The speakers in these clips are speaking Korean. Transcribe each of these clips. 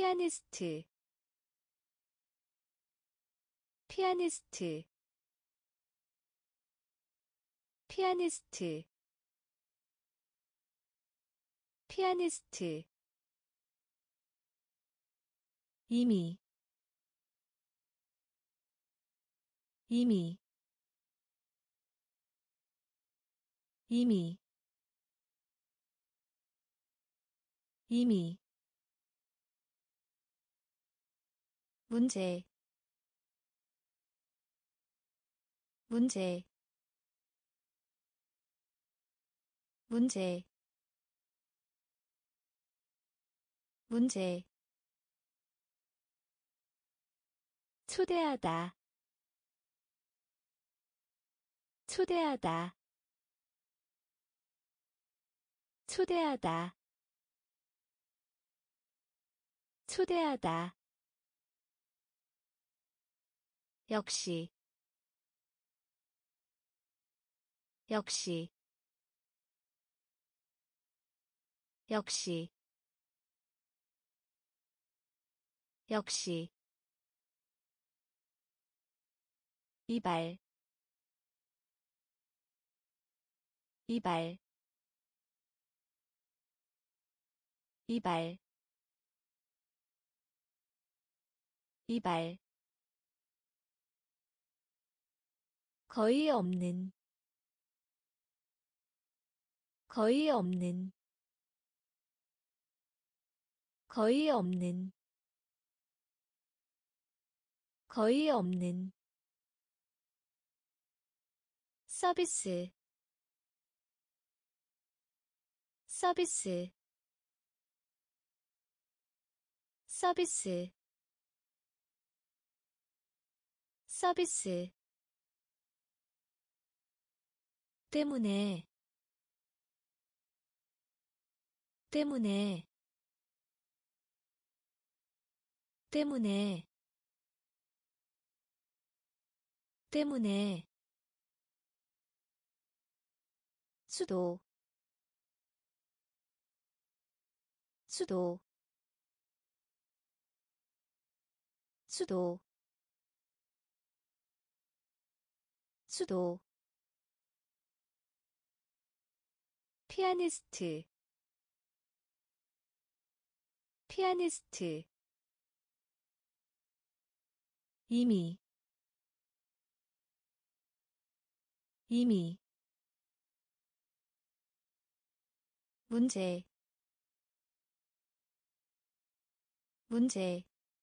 피아니스트 피아니스트 피아니스트 피아니스트 이미 이미 이미 이미 문제 문제 문제 문제 초대하다 초대하다 초대하다 초대하다 역시 역시 역시 역시 이발 이발 이발 이발 거의 없는 거의 없는 거의 없는 거의 없는 서비스 서비스 서비스 서비스 때문에 때문에 때문에 때문에 수도 수도 수도 수도 피아니스트 피아니스트 이미 이미 문제 문제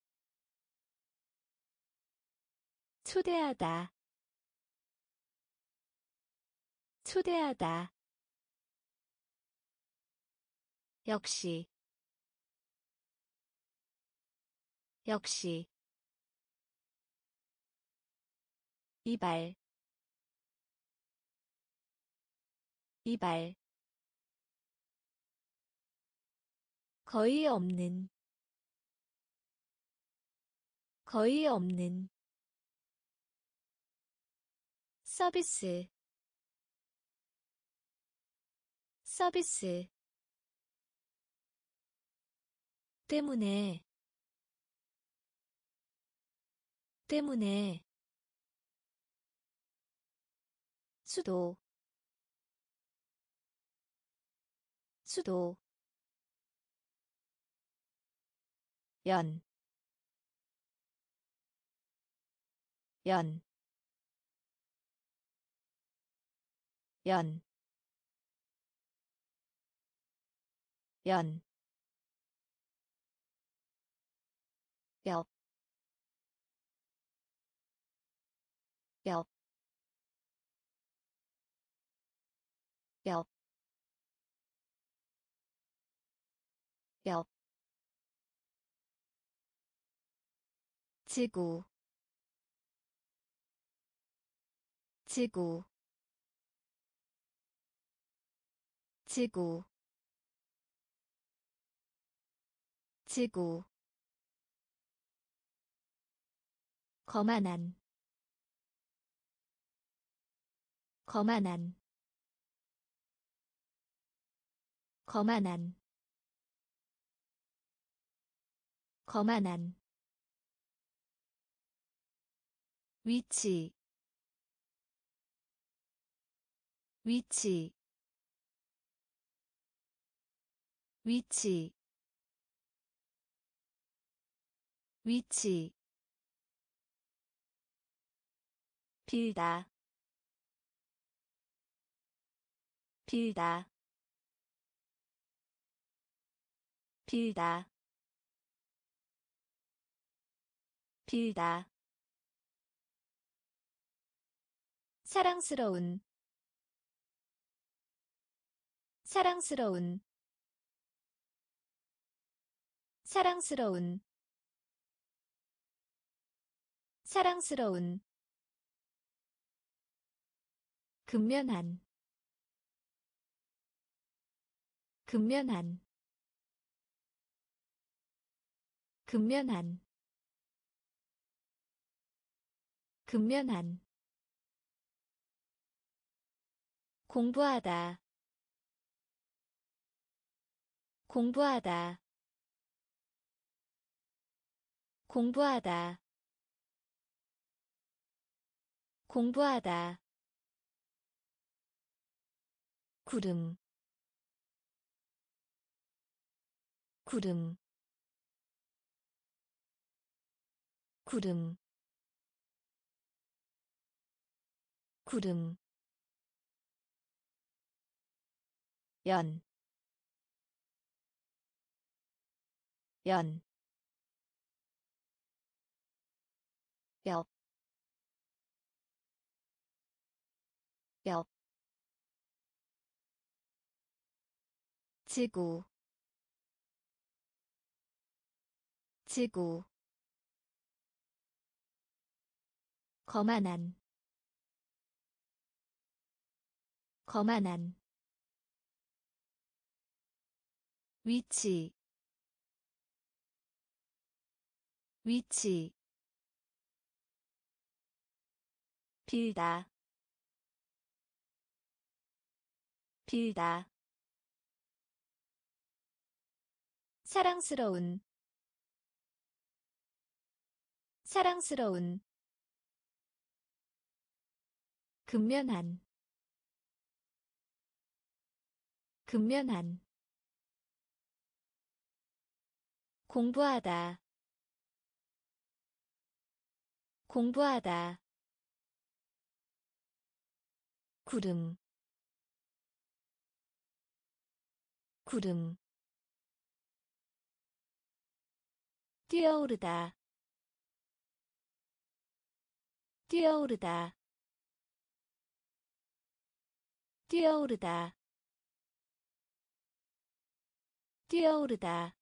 초대하다 초대하다 역시 역시 이발 이발 거의 없는 거의 없는 서비스 서비스 때문에 때문에 수도 수도 연 연, 연, 연, 역, 역, 역, 역, 지구, 지구, 지구, 지구, 거만한, 거만한, 거만한, 거만한 위치 위치 위치 위치 빌다 빌다 빌다 빌다 사랑스러운 사랑스러운 사랑스러운 사랑스러운 근면한 근면한 근면한 근면한 공부하다 공부하다 공부하다 공부하다 구름 구름 구름 구름 연, 연, 옆, 옆, 지구, 지구, 거만한, 거만한, 위치, 위치, 빌다, 빌다, 사랑스러운, 사랑스러운, 근면한, 근면한, 공부하다, 공부하다, 구름, 구름, 뛰어오르다, 뛰어오르다, 뛰어오르다, 뛰어오르다,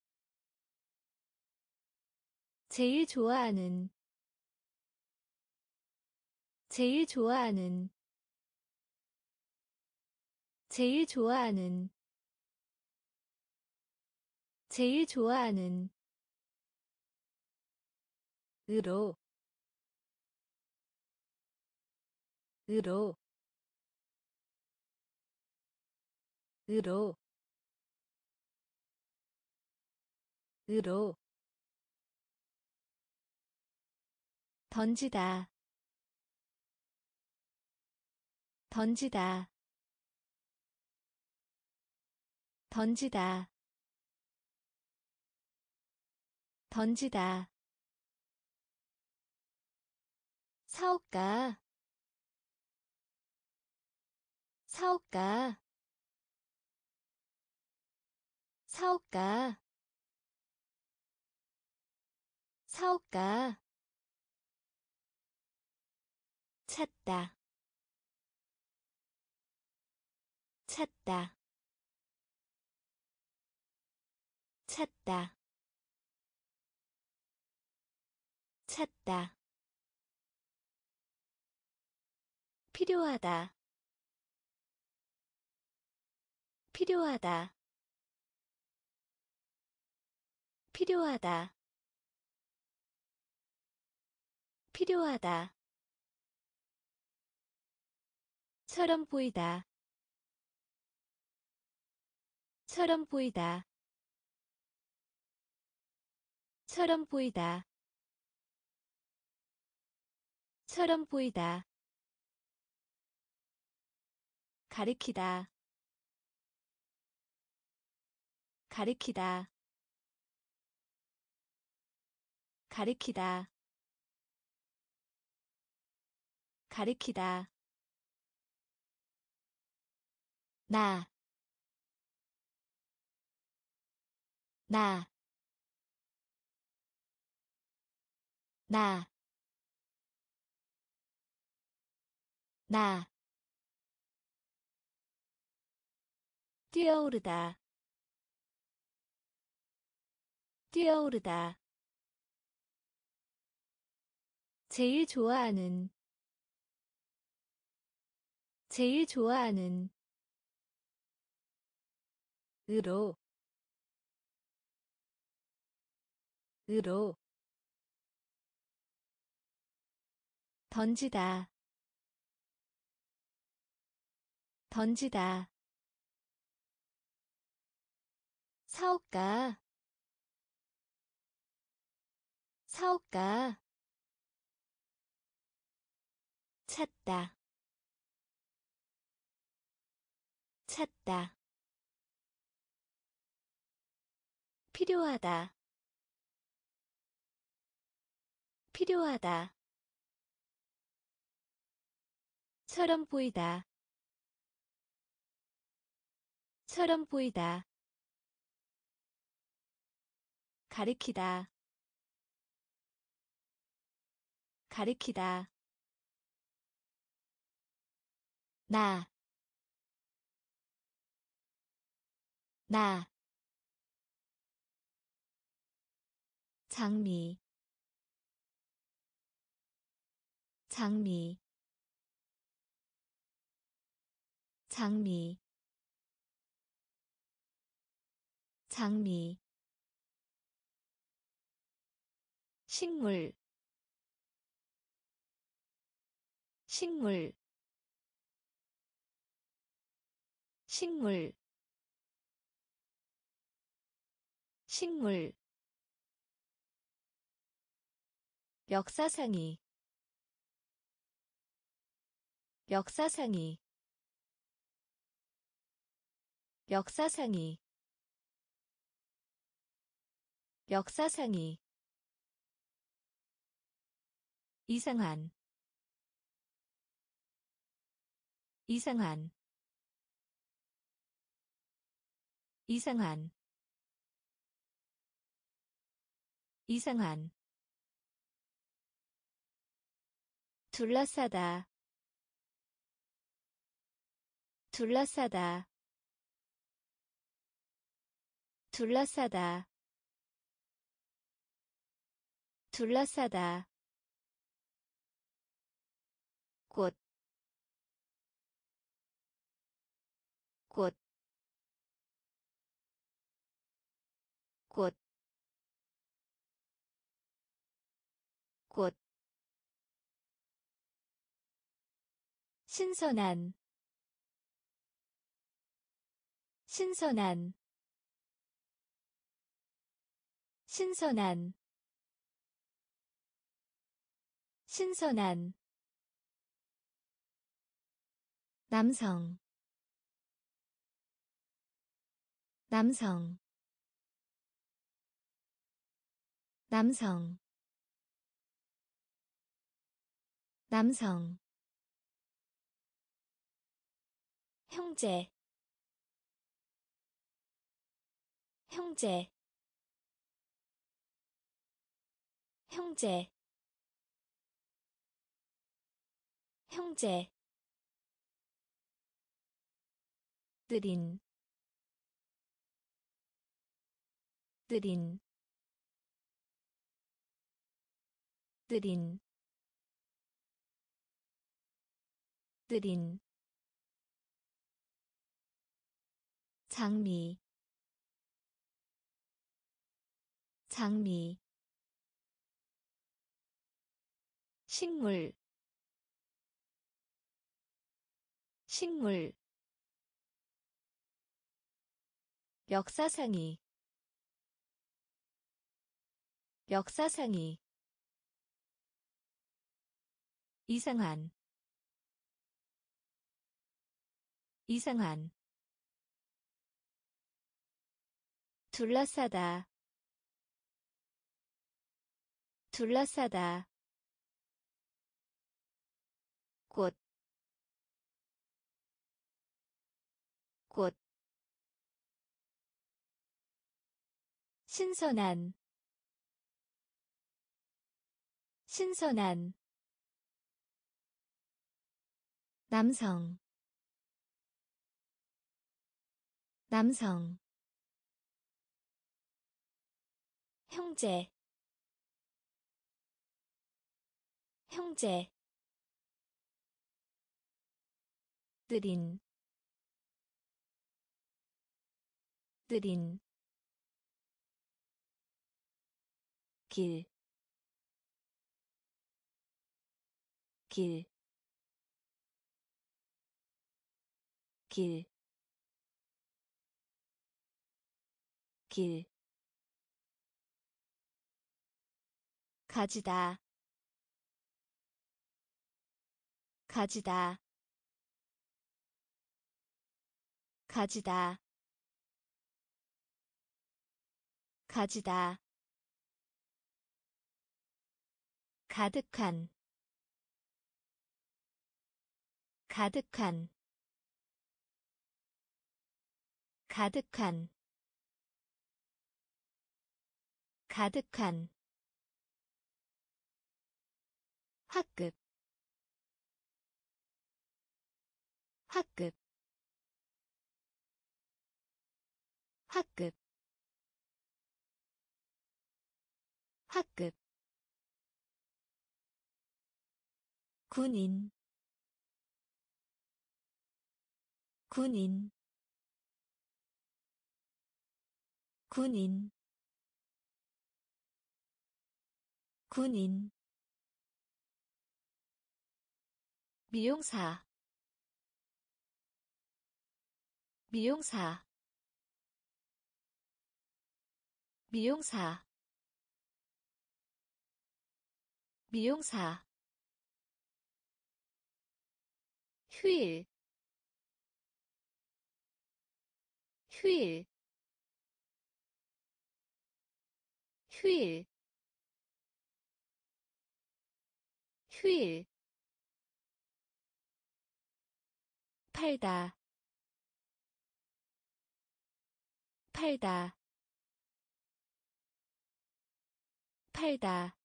제일 좋아하는, 제일 좋아하는, 제일 좋아하는, 제일 좋아하는, 으로, 으로, 으로, 으로, 던지다, 던지다, 던지다, 던지다, 사업가, 사업가, 사업가, 사업가, 찾다, 찾다, 찾다, 찾다, 필요하다, 필요하다, 필요하다, 필요하다, 처럼 보이다, 처럼 보이다, 처럼 보이다. 처럼 보이다. 가리키다. 가리키다. 가리키다. 가리키다. 나, 나, 나, 나. 뛰어오르다. 뛰어오르다. 제일 좋아하는. 제일 좋아하는. 으로, 으로. 던지다. 던지다. 사업가. 사업가. 찾다. 찾다. 필요하다. 필요하다. 처럼 보이다. 처럼 보이다. 가리키다. 가리키다. 나, 나. 장미, 장미, 장미, 장미. 식물, 식물, 식물, 식물. 역사상이, 역사상이, 역사상이, 역사상이. 이상한, 이상한, 이상한, 이상한. 둘러싸다. 둘러싸다. 둘러싸다. 둘러싸다. 꽃, 꽃, 꽃, 꽃. 신선한, 신선한, 신선한, 신선한. 남성, 남성, 남성, 남성. 형제, 형제, 형제, 형제. 느린, 느린, 느린, 느린. 장미, 장미. 식물, 식물. 역사상이, 역사상이 이상한 이상한 둘러싸다 둘러싸다 꽃, 꽃, 신선한, 신선한, 남성, 남성, 형제, 형제, 느린, 느린, 길, 길, 길, 길, 가지다, 가지다, 가지다, 가지다, 가득한, 가득한, 가득한, 가득한, 학급, 학급, 학급, 학급, 군인, 군인, 군인, 군인, 미용사, 미용사, 미용사, 미용사, 휴일, 휴일, 휴일, 휴일, 팔다, 팔다, 팔다,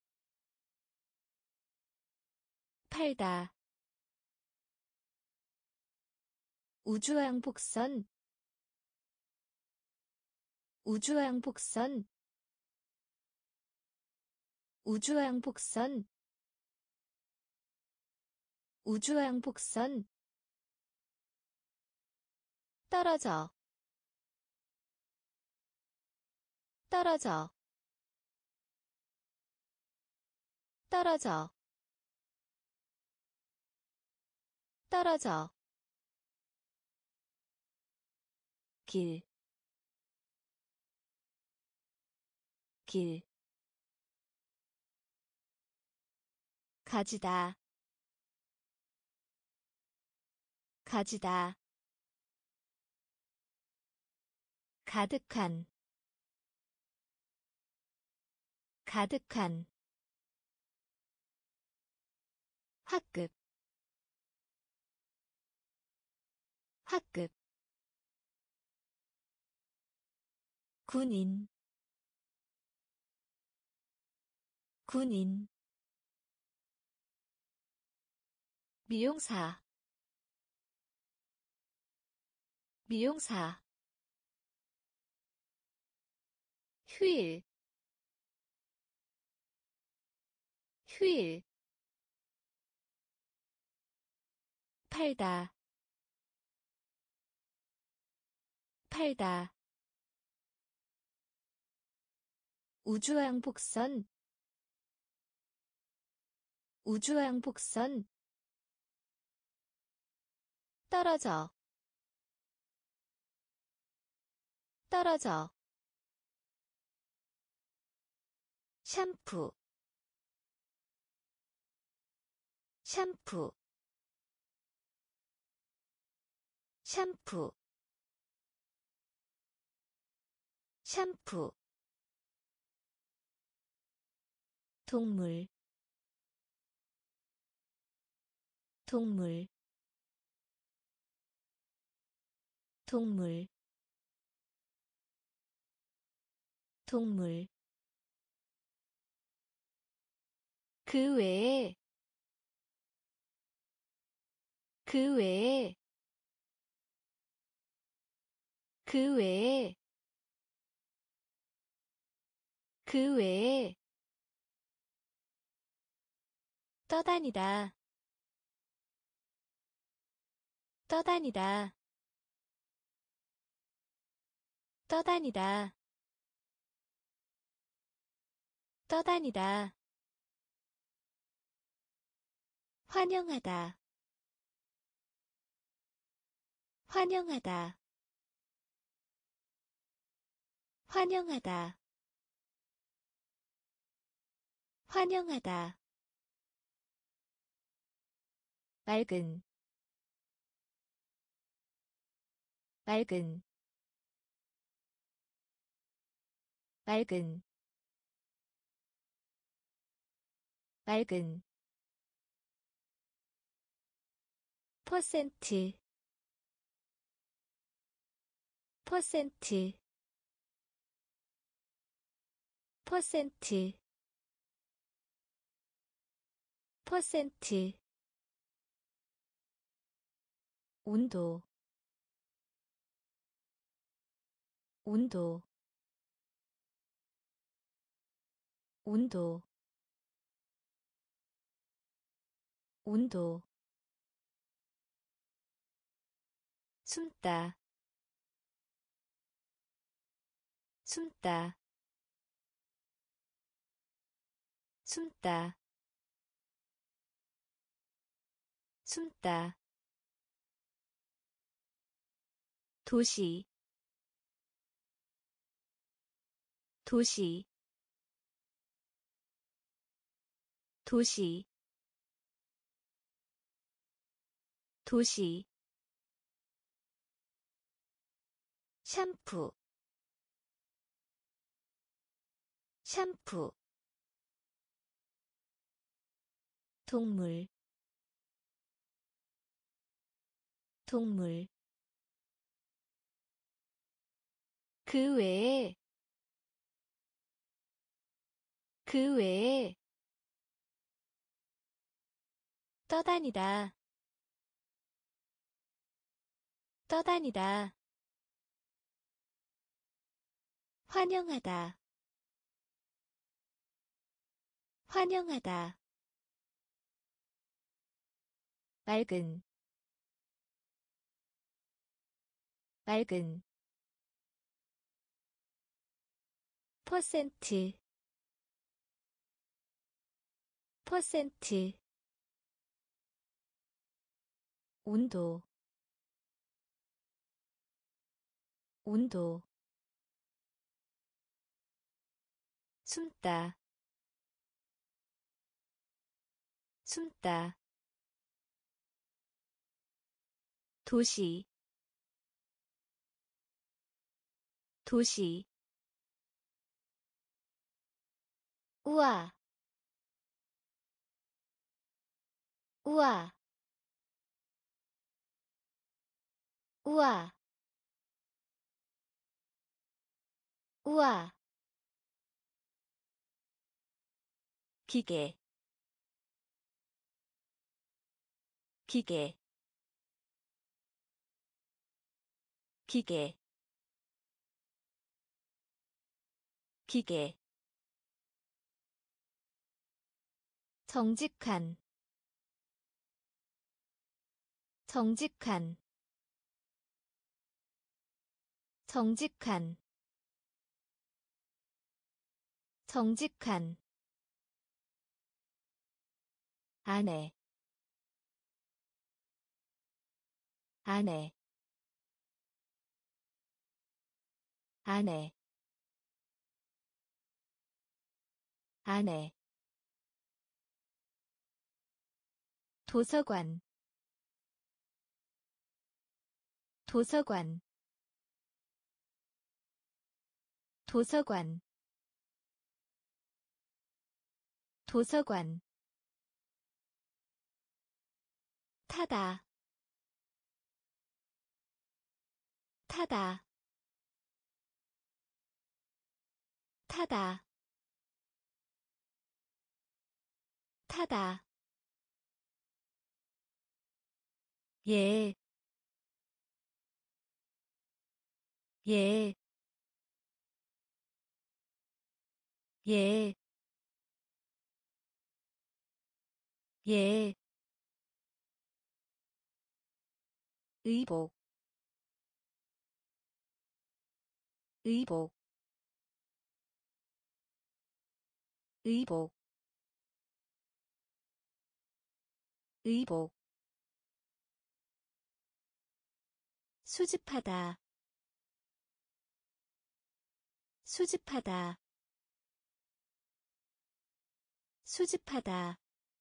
팔다, 우주왕복선, 우주왕복선, 우주왕복선, 우주왕복선, 떨어져, 떨어져, 떨어져, 떨어져, 길, 길, 가지다, 가지다, 가득한, 가득한, 학급, 학급, 군인, 군인, 미용사, 미용사, 휴일, 휴일, 팔다, 팔다, 우주왕복선, 우주왕복선, 떨어져, 떨어져, 샴푸 샴푸 샴푸 샴푸 동물 동물 동물 동물 그 외에 그 외에 그 외에 그 외에 떠다니다 떠다니다 떠다니다 떠다니다 환영하다 환영하다 환영하다 환영하다 맑은 맑은 맑은 맑은 퍼센트 퍼센트 퍼센트 퍼센트 온도 온도 온도 온도 숨다 숨다 숨다 숨다 도시 도시 도시 도시 샴푸 샴푸 동물 동물 그 외에 그 외에 떠다니다 떠다니다 환영하다 환영하다 맑은 맑은 퍼센트 퍼센트 온도 온도 숨다 숨다 도시 도시 우와 우와 우와 우와 기계 기계 기계 기계 정직한 정직한 정직한 정직한 아내 아내 아내 안에 도서관 도서관 도서관 도서관 타다 타다 타다 타다 예, 예, 예, 예, 의복, 의복, 의복, 의복, 수집하다, 수집하다, 수집하다,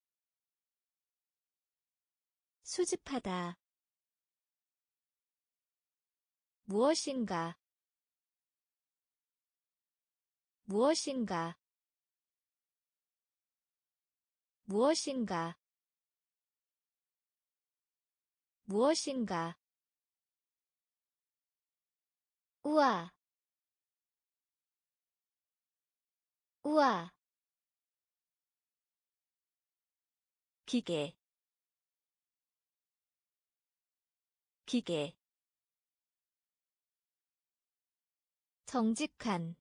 수집하다, 무엇인가, 무엇인가, 무엇인가, 무엇인가, 우와, 우와, 기계, 기계, 정직한,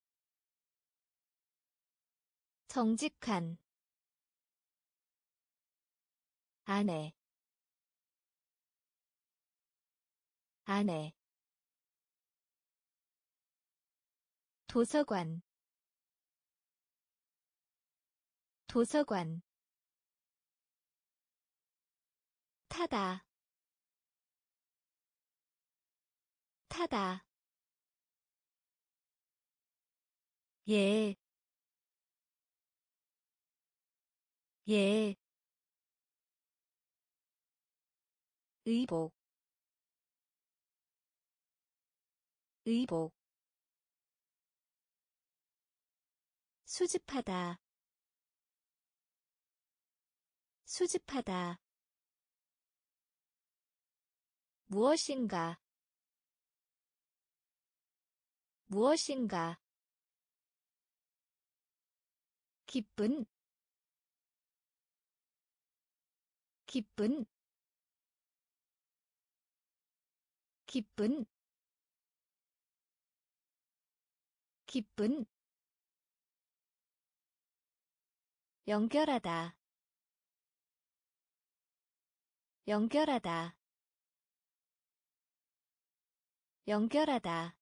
정직한, 안에, 안에, 도서관, 도서관, 타다, 타다, 예, 예, 의복, 의복, 수집하다, 수집하다, 무엇인가, 무엇인가, 기쁜, 기쁜, 기쁜, 기쁜, 연결하다, 연결하다, 연결하다,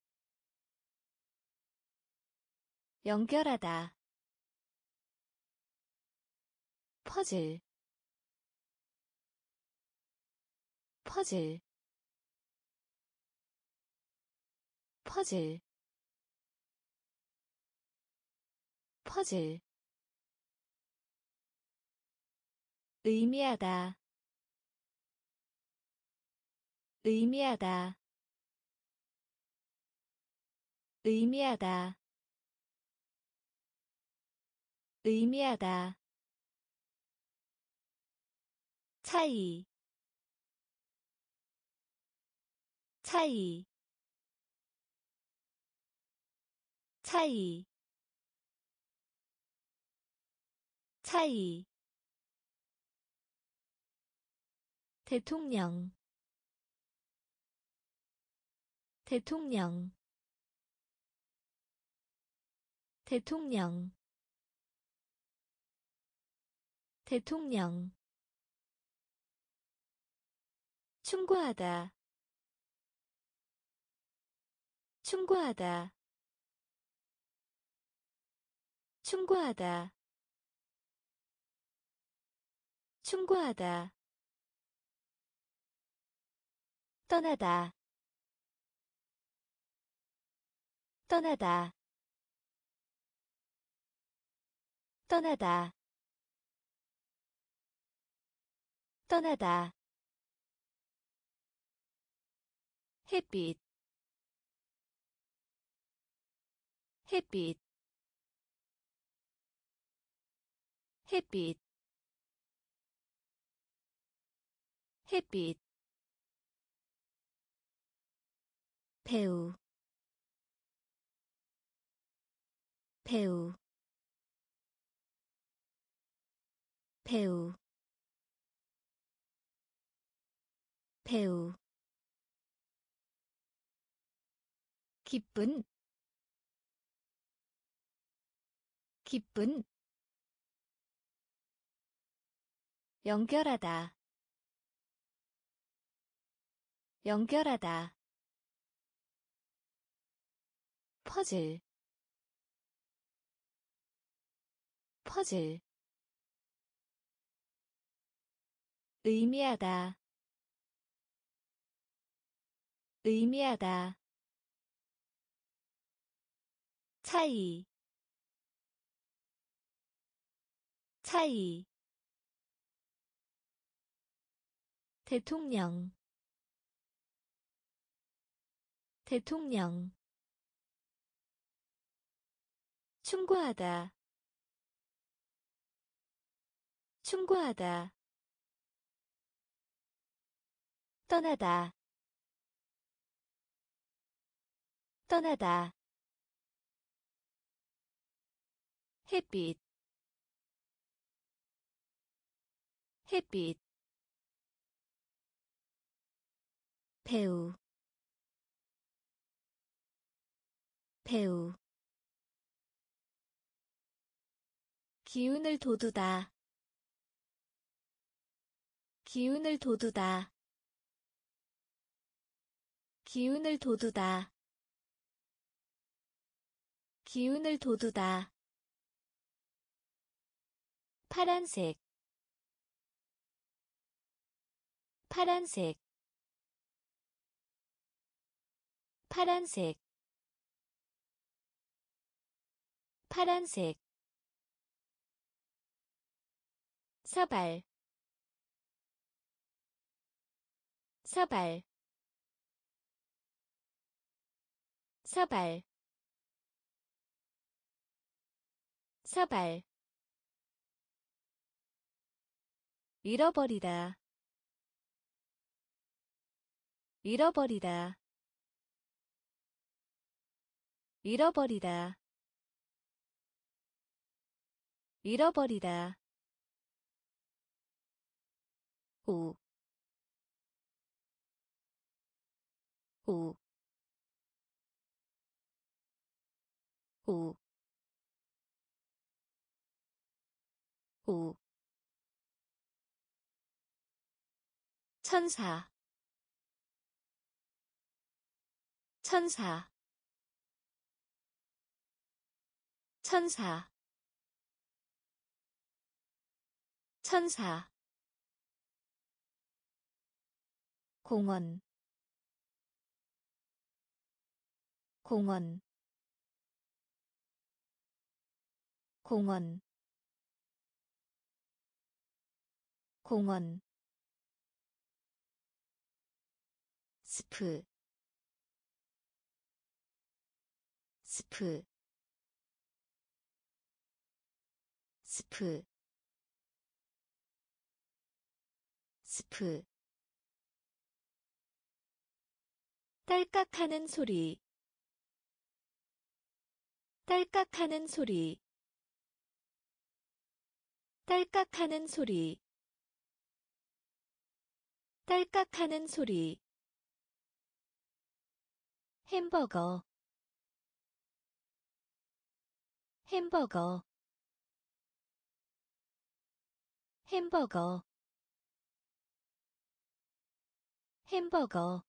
연결하다, 퍼즐, 퍼즐, 퍼즐, 퍼즐, 의미하다, 의미하다, 의미하다, 의미하다, 차이, 차이, 차이, 차이, 대통령, 대통령, 대통령, 대통령, 충고하다, 충고하다, 충고하다, 충고하다, 떠나다, 떠나다, 떠나다 떠나다 햇빛 햇빛 햇빛 햇빛 배우 배우 배우 배우 기쁜 기쁜 연결하다 연결하다 퍼즐 퍼즐 의미하다 의미하다 차이 차이 대통령 대통령 충고하다 충고하다 떠나다 떠나다 햇빛 햇빛 배우 배우 기운을 돋우다 기운을 돋우다 기운을 돋우다 기운을 돋우다 파란색 파란색 파란색 파란색 사발 사발 사발 사발 잃어버리다 잃어버리다 잃어버리다 잃어버리다 오, 오, 오, 오. 천사 천사 천사 천사 공원 공원 공원 공원 스프 스프 스프 스프 딸깍하는 소리 딸깍하는 소리 딸깍하는 소리 딸깍하는 소리 햄버거 햄버거 햄버거 햄버거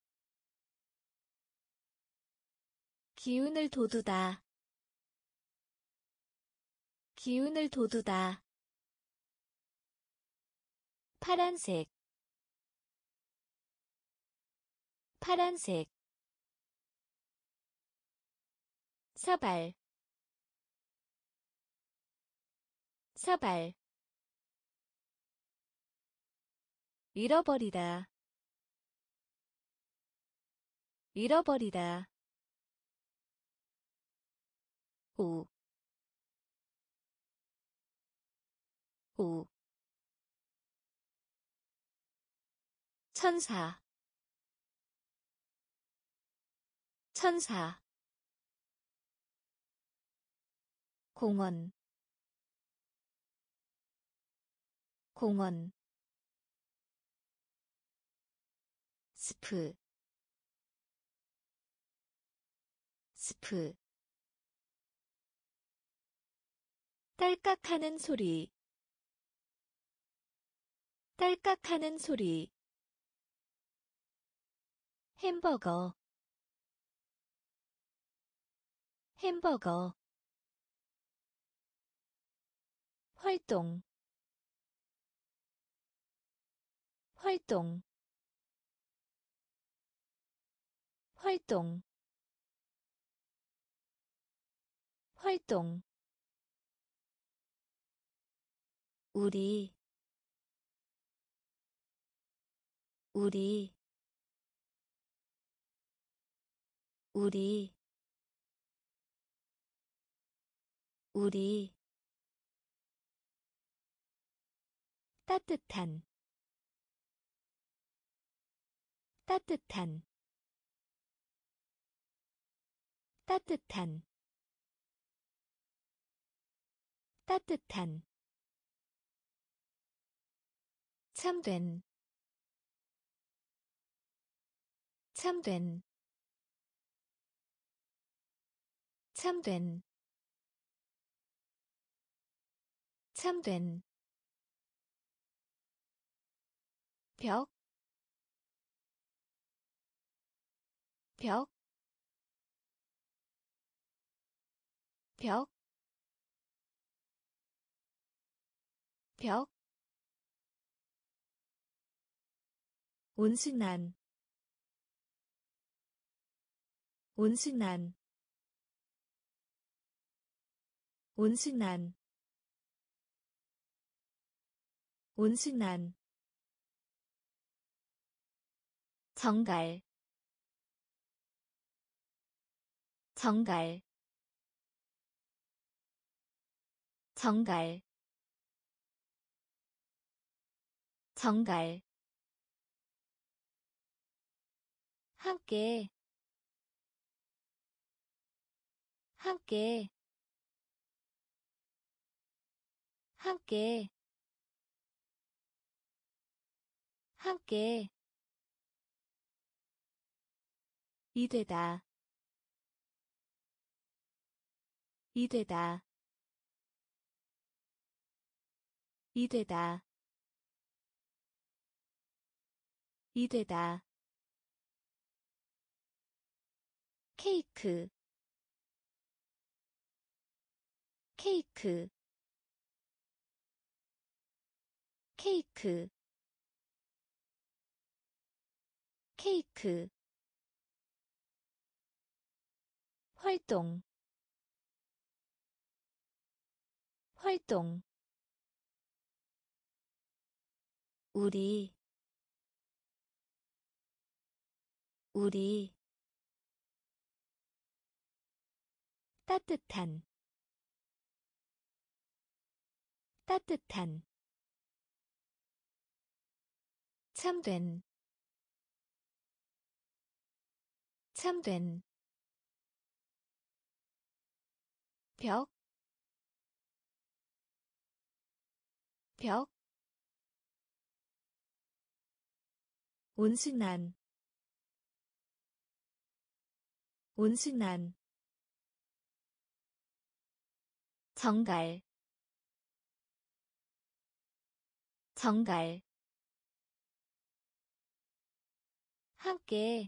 기운을 돋우다 기운을 돋우다 파란색 파란색 사발 사발 잃어버리다 잃어버리다 오, 오, 천사, 천사, 공원, 공원, 스프, 스프, 딸깍하는 소리, 딸깍하는 소리, 햄버거, 햄버거, 활동, 활동, 활동, 활동, 우리, 우리, 우리, 우리, 따뜻한, 따뜻한, 따뜻한, 따뜻한, 참된, 참된, 참된, 참된, 벽, 벽, 벽, 벽, 온순한, 온순한, 온순한, 온순한, 정갈, 정갈, 정갈, 정갈, 함께, 함께, 함께, 함께, 이되다, 이되다, 이되다, 이되다, 케이크, 케이크, 케이크, 케이크, 활동, 활동, 우리, 우리, 따뜻한, 따뜻한, 참된, 참된, 벽, 벽, 온순한, 온순한, 정갈, 정갈, 함께,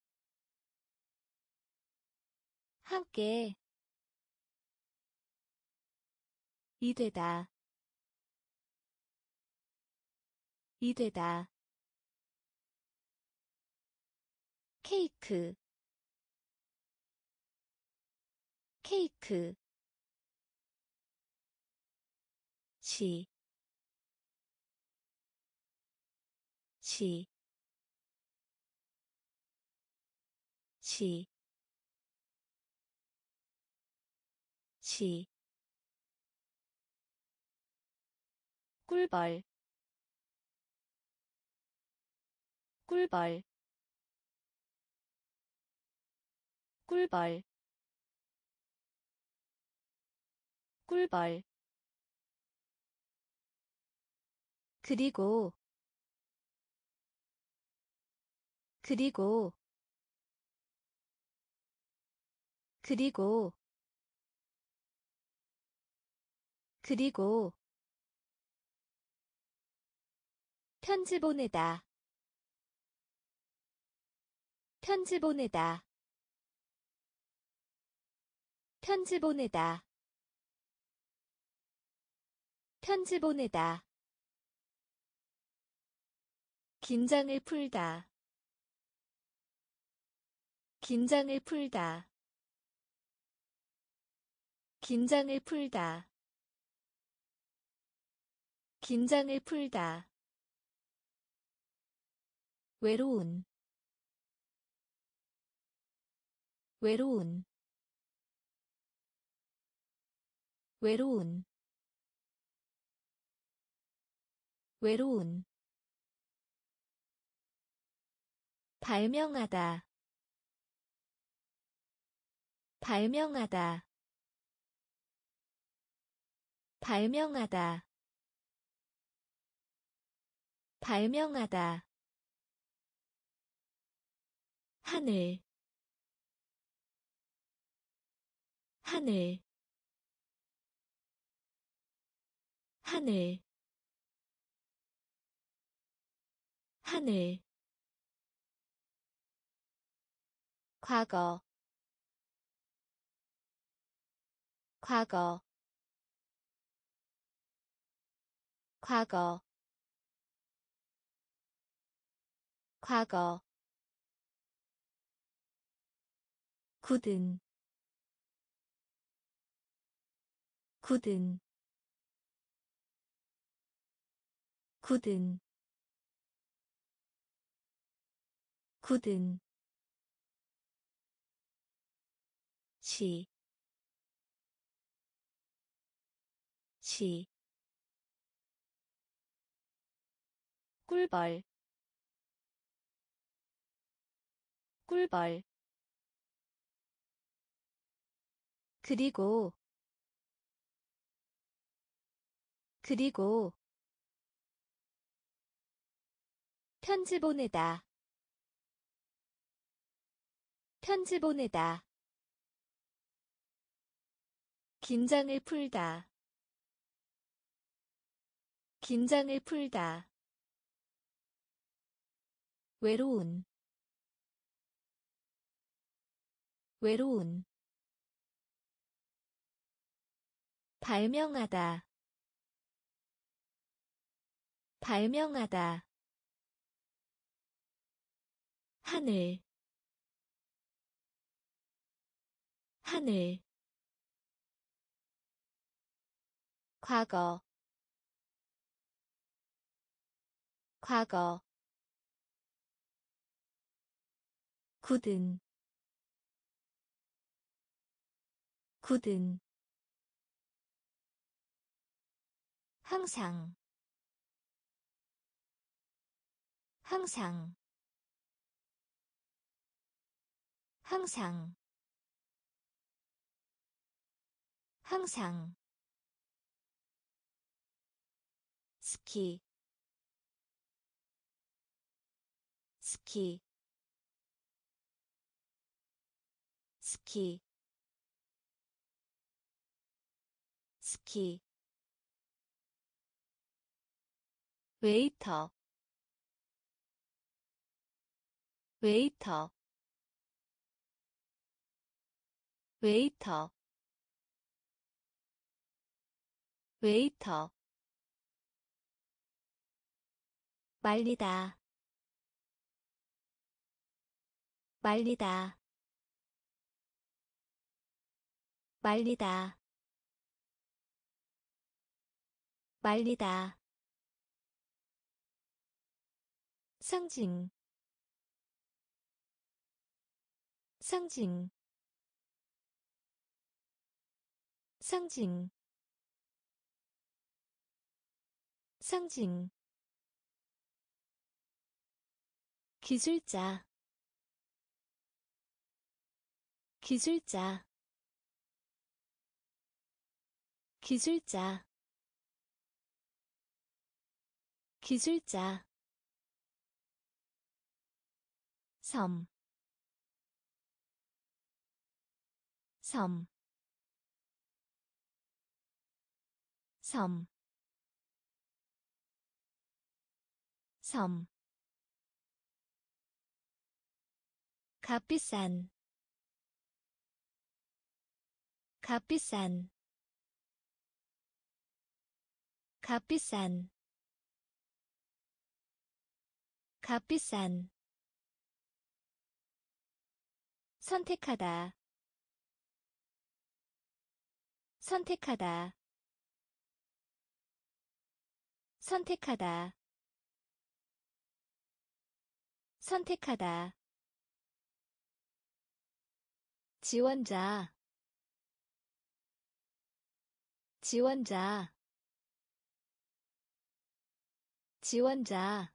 함께, 이되다, 이되다, 케이크, 케이크, 시, 시, 시, 시, 꿀벌, 꿀벌, 꿀벌, 꿀벌. 그리고, 그리고, 그리고, 그리고, 편지 보내다, 편지 보내다, 편지 보내다, 편지 보내다. 긴장을 풀다, 긴장을 풀다, 긴장을 풀다, 긴장을 풀다. 외로운, 외로운, 외로운, 외로운. 발명하다, 발명하다, 발명하다, 발명하다. 하늘, 하늘, 하늘, 하늘. 과거, 과거, 과거, 과거. 굳은, 굳은, 굳은, 굳은. 시, 시, 꿀벌, 꿀벌. 그리고, 그리고, 편지 보내다, 편지 보내다. 긴장을 풀다, 긴장을 풀다. 외로운, 외로운. 발명하다, 발명하다. 하늘, 하늘. 과거, 과거. 굳은, 굳은. 항상, 항상, 항상, 항상. 스키, 스키, 스키, 스키. 웨이터, 웨이터, 웨이터, 웨이터. 말리다, 말리다, 말리다, 말리다. 상징, 상징, 상징, 상징. 기술자, 기술자, 기술자, 기술자. 섬, 섬, 섬, 섬. 값비싼, 값비싼, 값비싼, 값비싼. 선택하다, 선택하다, 선택하다, 선택하다. 지원자, 지원자, 지원자,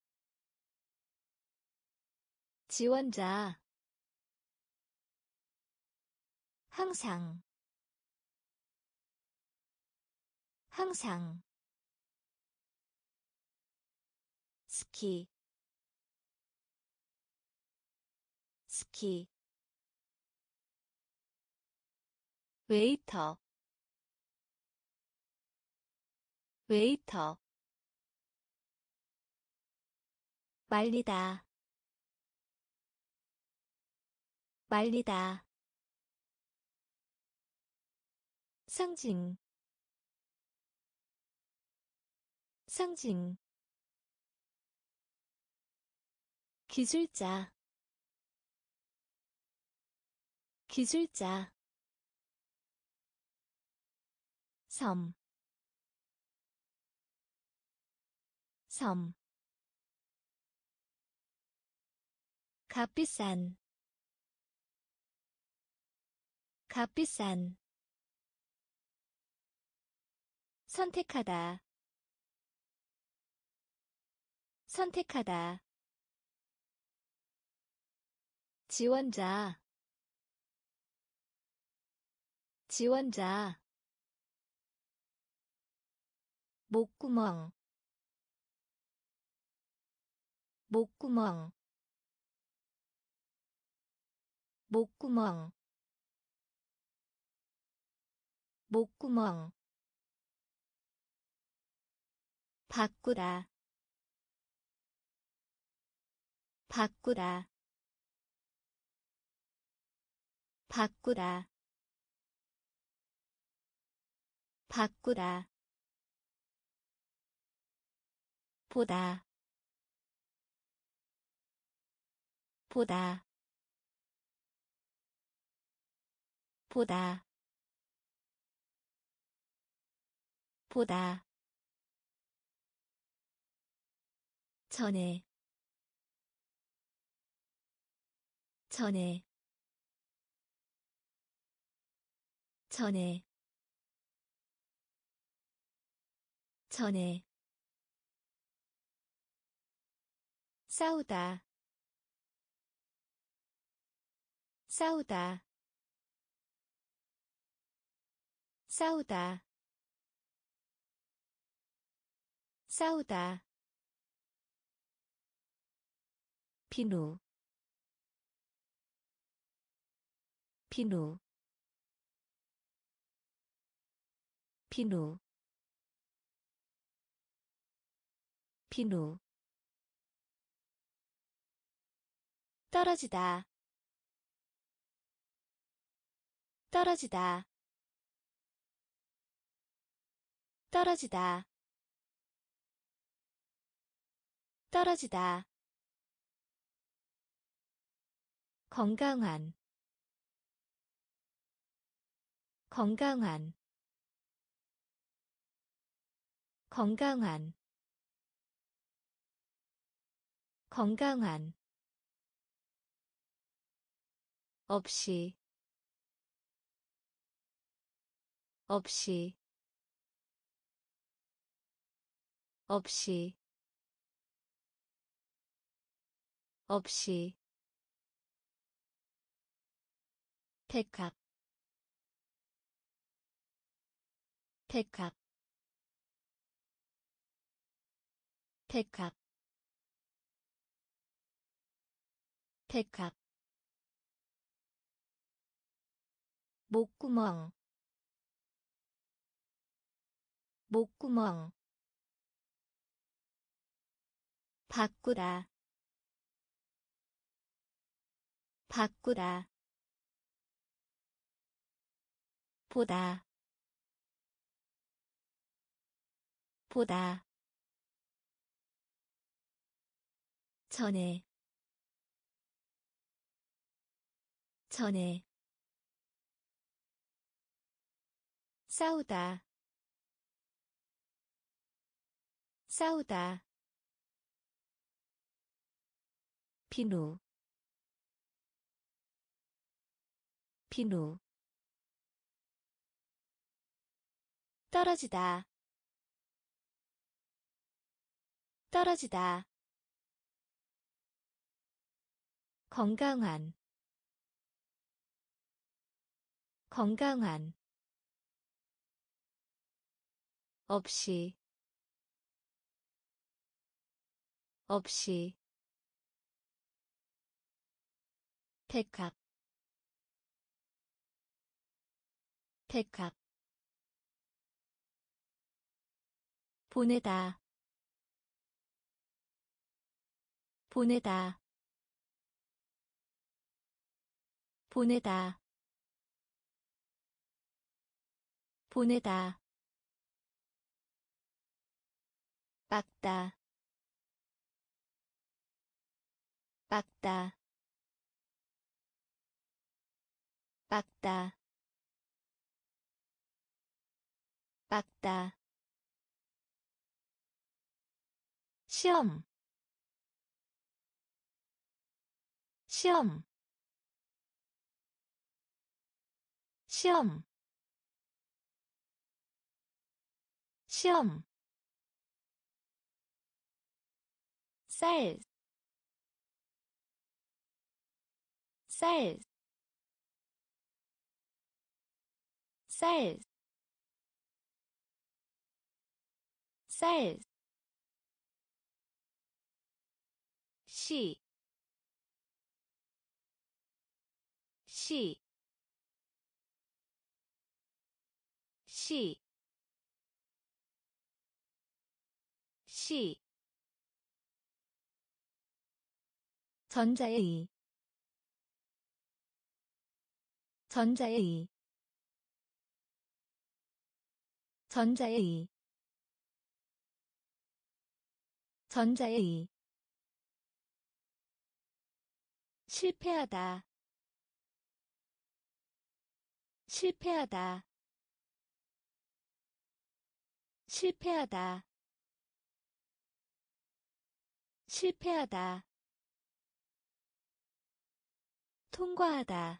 지원자. 항상, 항상. 스키, 스키. 웨이터, 웨이터. 말리다, 말리다. 상징, 상징. 기술자, 기술자. 섬, 섬. 값비싼, 값비싼. 선택하다, 선택하다. 지원자, 지원자. 목구멍, 목구멍, 목구멍, 목구멍. 바꾸다, 바꾸다, 바꾸다, 바꾸다. 보다, 보다, 보다, 보다. 전에, 전에, 전에, 전에. 싸우다, 싸우다, 싸우다, 싸우다. 비누, 비누, 비누, 비누. 떨어지다, 떨어지다, 떨어지다, 떨어지다. 건강한, 건강한, 건강한 건강한 없이 없이 없이 없이 백합 백합 백합 백합 목구멍 목구멍 바꾸다 바꾸다 보다 보다 전에 전에 싸우다 싸우다 비누 비누 떨어지다 떨어지다 건강한 건강한 없이 없이 백합 백합 보내다 보내다 보내다 보내다 빡다 빡다 빡다 빡다 시험 시험 시험 시험 쌀, 쌀, 쌀, 쌀, 시, 시, 시, 시, 전자의 전자의 전자의 전자의 실패하다 실패하다 실패하다 실패하다 통과하다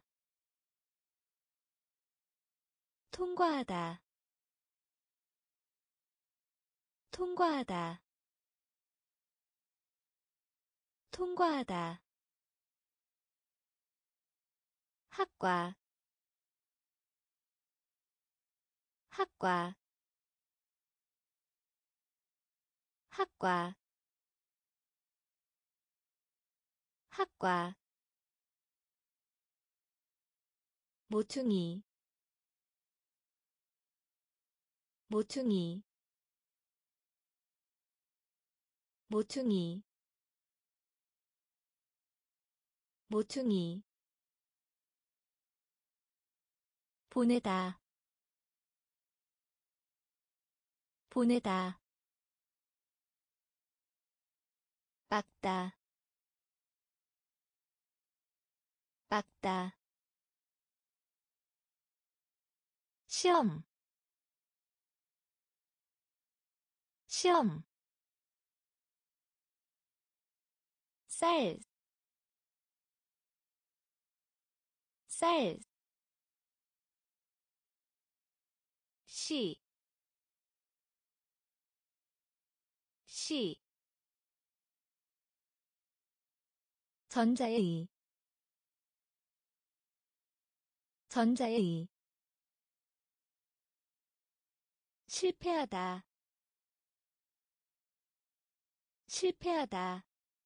통과하다 통과하다 통과하다 학과 학과 학과 학과 모퉁이 모퉁이 모퉁이 모퉁이 보내다 보내다 빡다 빡다 시험 시험 쌀, 쌀, 시, 시, 전자의, 전자의, 실패하다, 실패하다,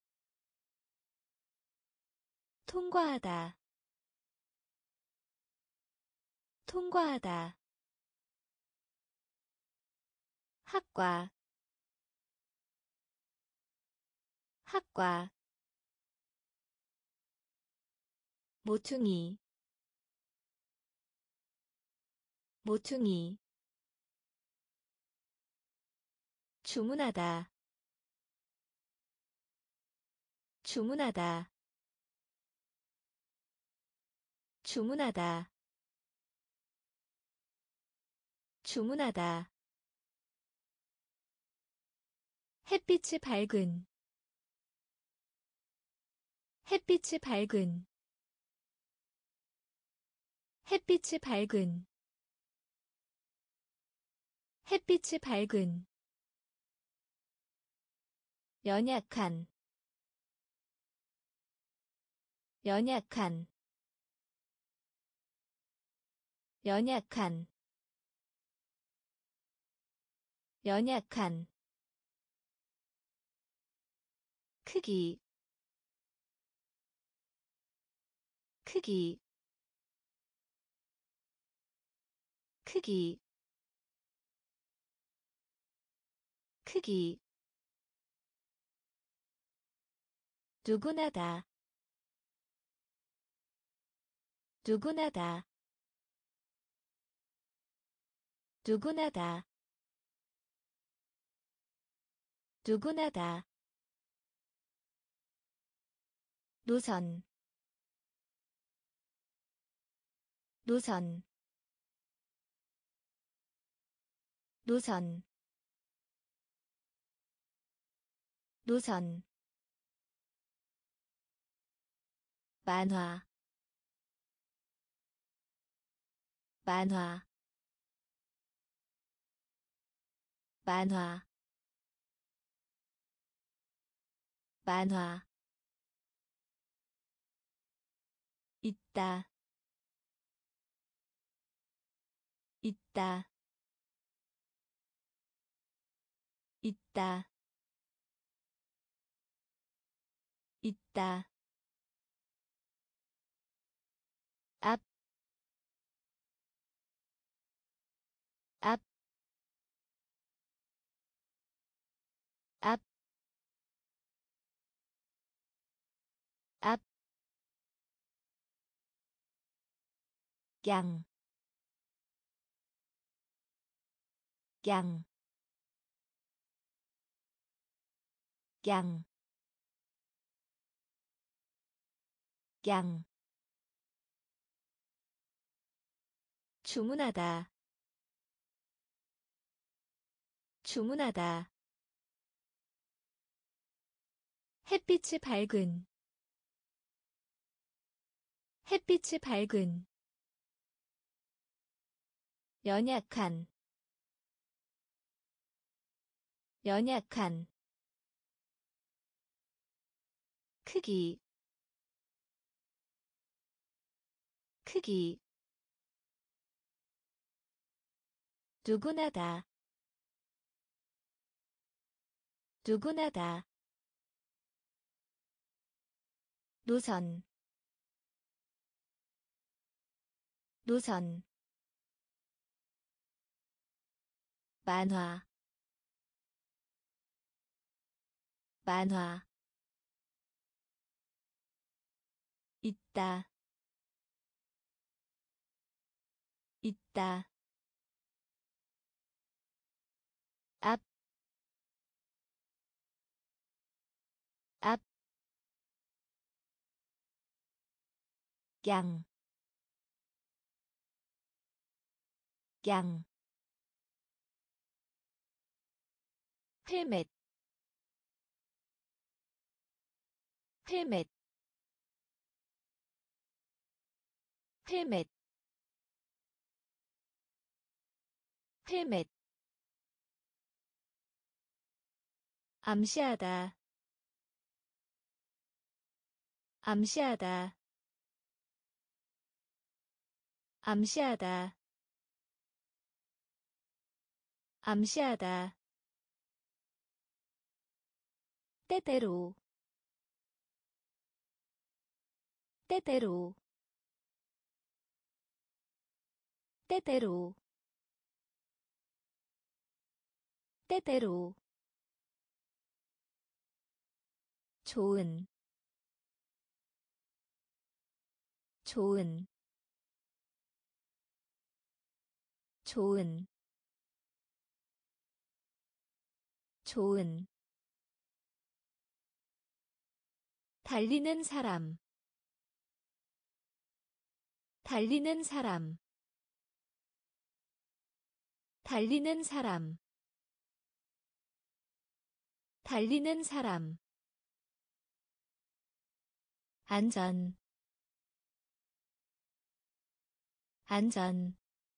통과하다, 통과하다, 학과, 학과, 모퉁이, 모퉁이, 주문하다, 주문하다, 주문하다, 주문하다, 햇빛이 밝은, 햇빛이 밝은, 햇빛이 밝은, 햇빛이 밝은, 연약한, 연약한, 연약한, 연약한, 크기, 크기, 크기, 크기, 누구나다, 누구나다, 누구나다, 누구나다, 노선, 노선, 노선, 노선, 만화, 만화, 만화, 만화, 있다, 있다, 있다, 있다, 앞, 앞, 앞, 앞, 양, 양, 양, 양, 주문하다, 주문하다, 햇빛이 밝은, 햇빛이 밝은, 연약한, 연약한, 크기, 크기, 누구나다, 누구나다, 노선, 노선, 만화, 만화, 있다, 있다, 앞, 앞, 양, 양, 헬멧 헬멧 헬멧 헬멧 암시하다 암시하다 암시하다 암시하다 때때로 때때로 때때로 때때로 좋은 좋은 좋은 좋은 달리는 사람 달리는 사람 달리는 사람 달리는 사람 안전 안전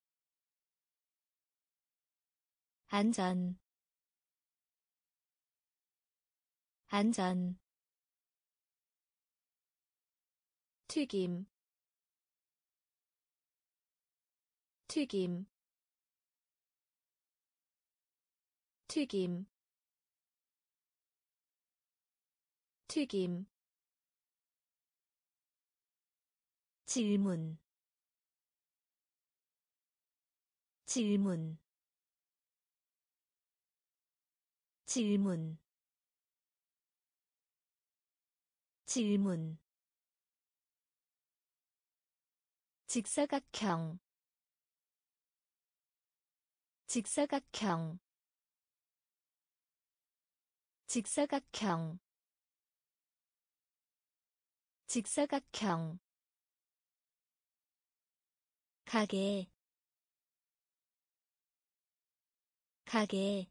안전 안전 튀김 튀김 튀김 튀김 질문 질문 질문 질문 직사각형 직사각형 직사각형 직사각형 가게 가게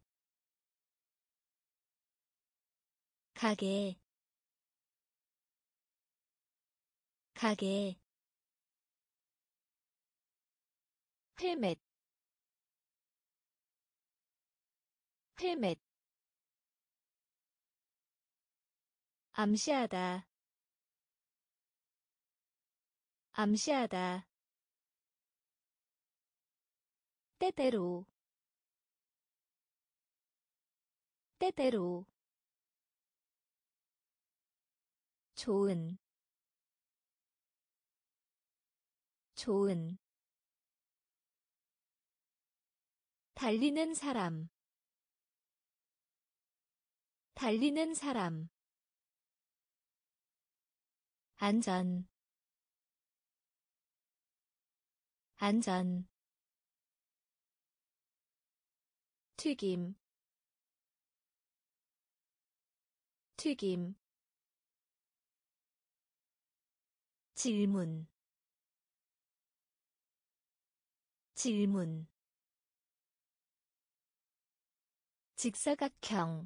가게 가게 헬멧 헬멧 암시하다 암시하다 때때로 때때로 좋은 좋은 달리는 사람 달리는 사람 안전 안전 튀김 튀김 질문 질문 직사각형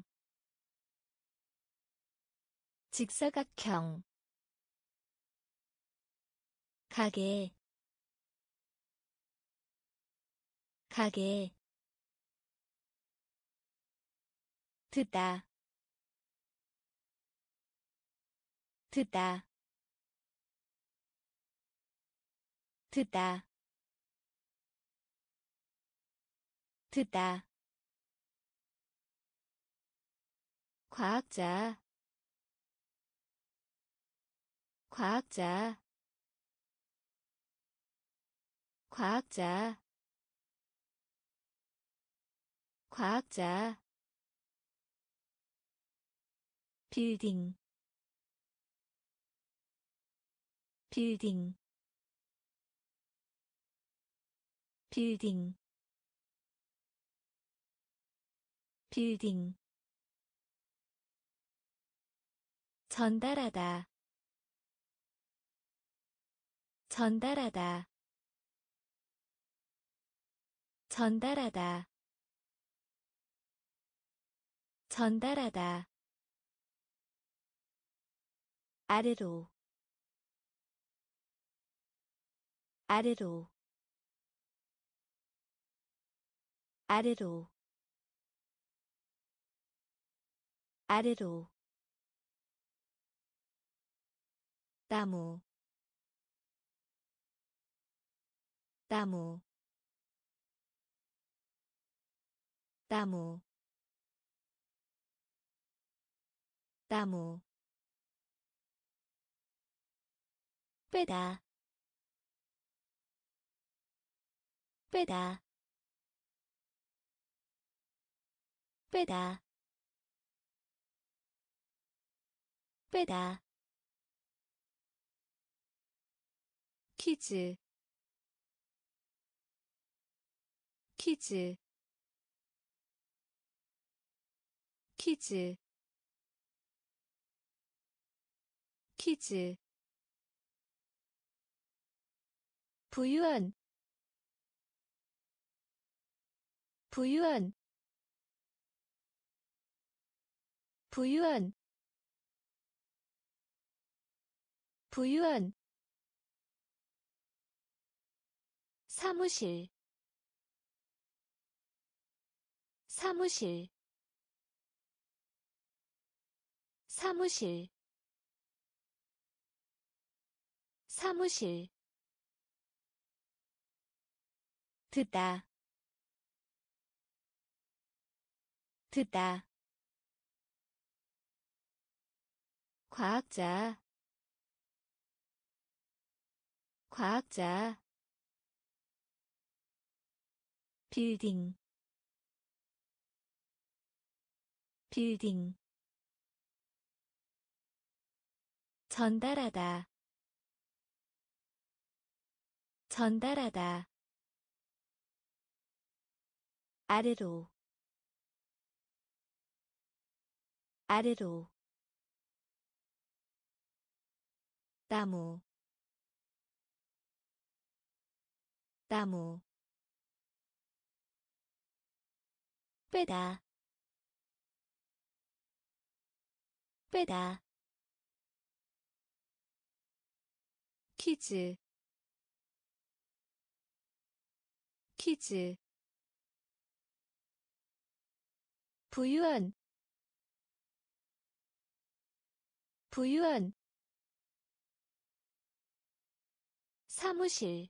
직사각형 가게 가게 듣다 듣다 듣다 듣다 과학자 과학자 과학자 과학자 빌딩 빌딩 빌딩 빌딩 전달하다 전달하다 전달하다 전달하다 아래로 아래로 아래로 아래로 나무 나무 나무 나무 빼다 빼다 빼다 빼다 퀴즈 퀴즈 퀴즈 퀴즈 부유한 부유한 부유한 부유한 사무실 사무실 사무실 사무실 듣다 듣다 과학자 과학자 빌딩 빌딩 전달하다 전달하다 아래로 아래로 나무 나무 빼다 빼다 퀴즈 퀴즈 부유한 부유한 사무실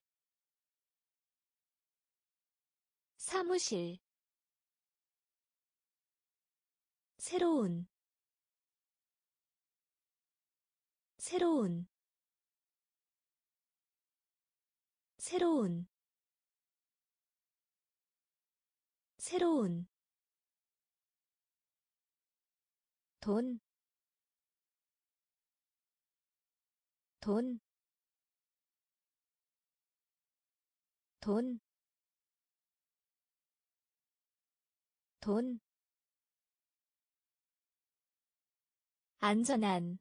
사무실 새로운 새로운 새로운 새로운 돈, 돈, 돈, 돈, 안전한,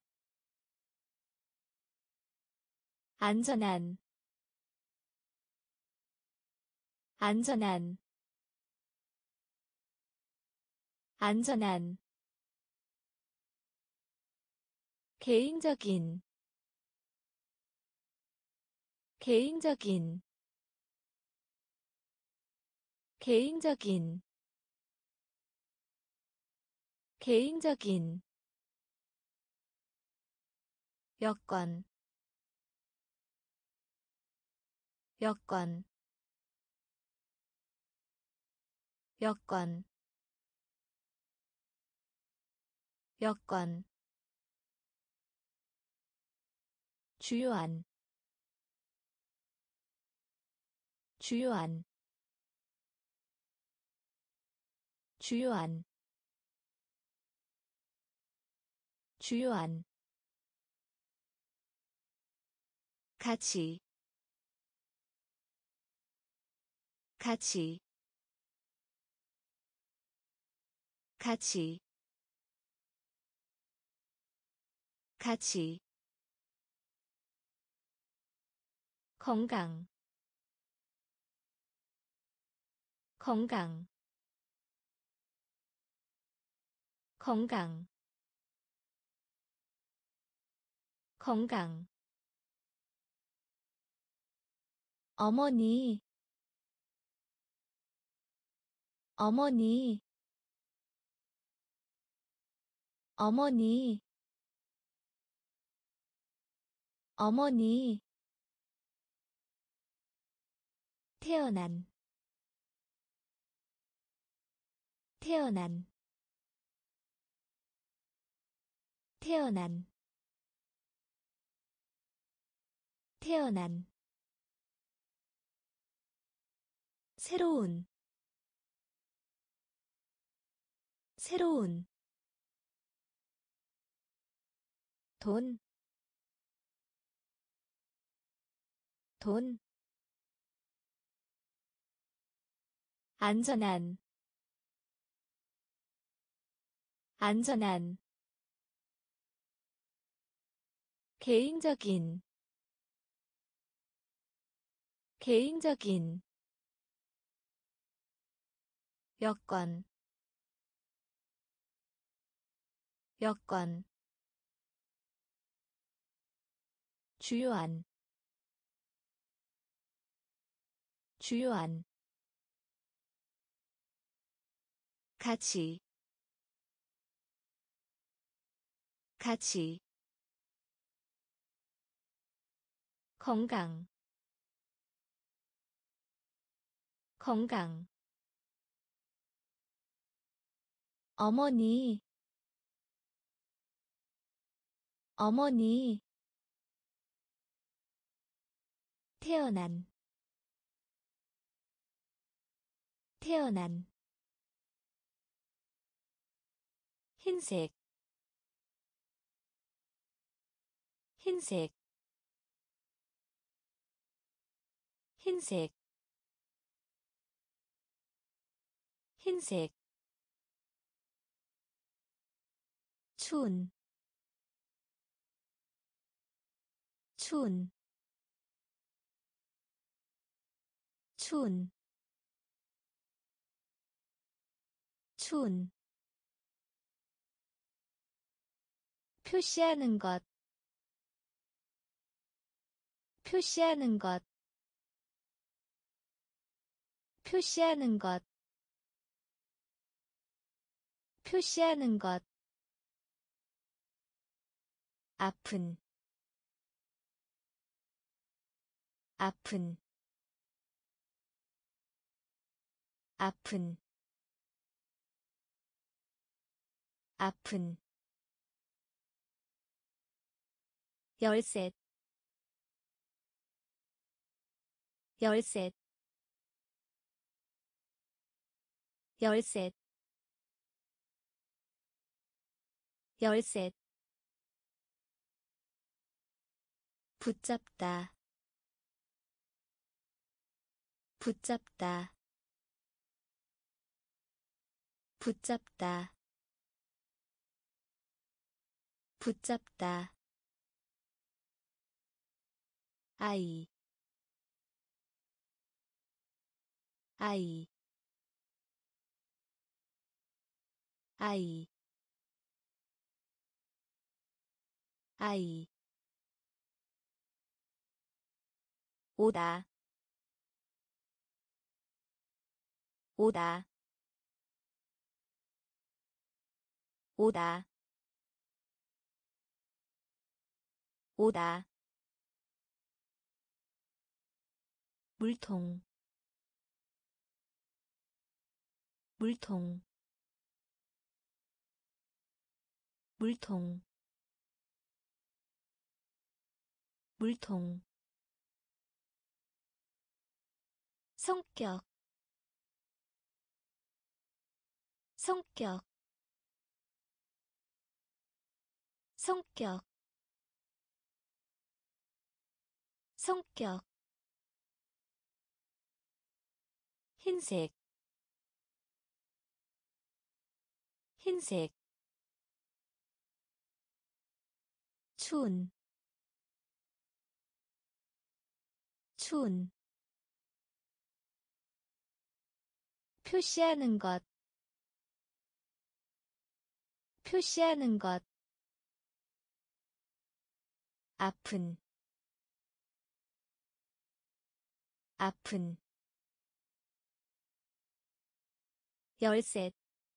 안전한, 안전한, 안전한, 개인적인, 개인적인, 개인적인, 개인적인, 여건, 여건, 여건, 여건, 주요한, 주요한, 주요한, 주요한, 가치, 가치, 가치, 가치, 건강, 건강, 건강 건강 어머니 어머니 어머니 어머니 태어난 태어난 태어난 태어난 새로운 새로운 돈, 돈, 안전한, 안전한, 개인적인, 개인적인, 여권, 여권, 주요한, 주요한, 가치, 가치, 건강, 건강, 어머니, 어머니, 태어난, 태어난, 흰색, 흰색, 흰색, 흰색, 추운, 추운, 추운, 추운, 표시하는 것, 표시하는 것, 표시하는 것, 표시하는 것, 아픈, 아픈, 아픈, 아픈, 열셋, 열셋, 열셋, 열셋, 붙잡다, 붙잡다, 붙잡다, 붙잡다, 아이, 아이, 아이, 아이, 오다, 오다, 오다, 오다, 물통, 물통, 물통, 물통, 성격, 성격, 성격, 성격, 흰색, 흰색, 추운, 추운, 표시하는 것, 표시하는 것 아픈 아픈 열셋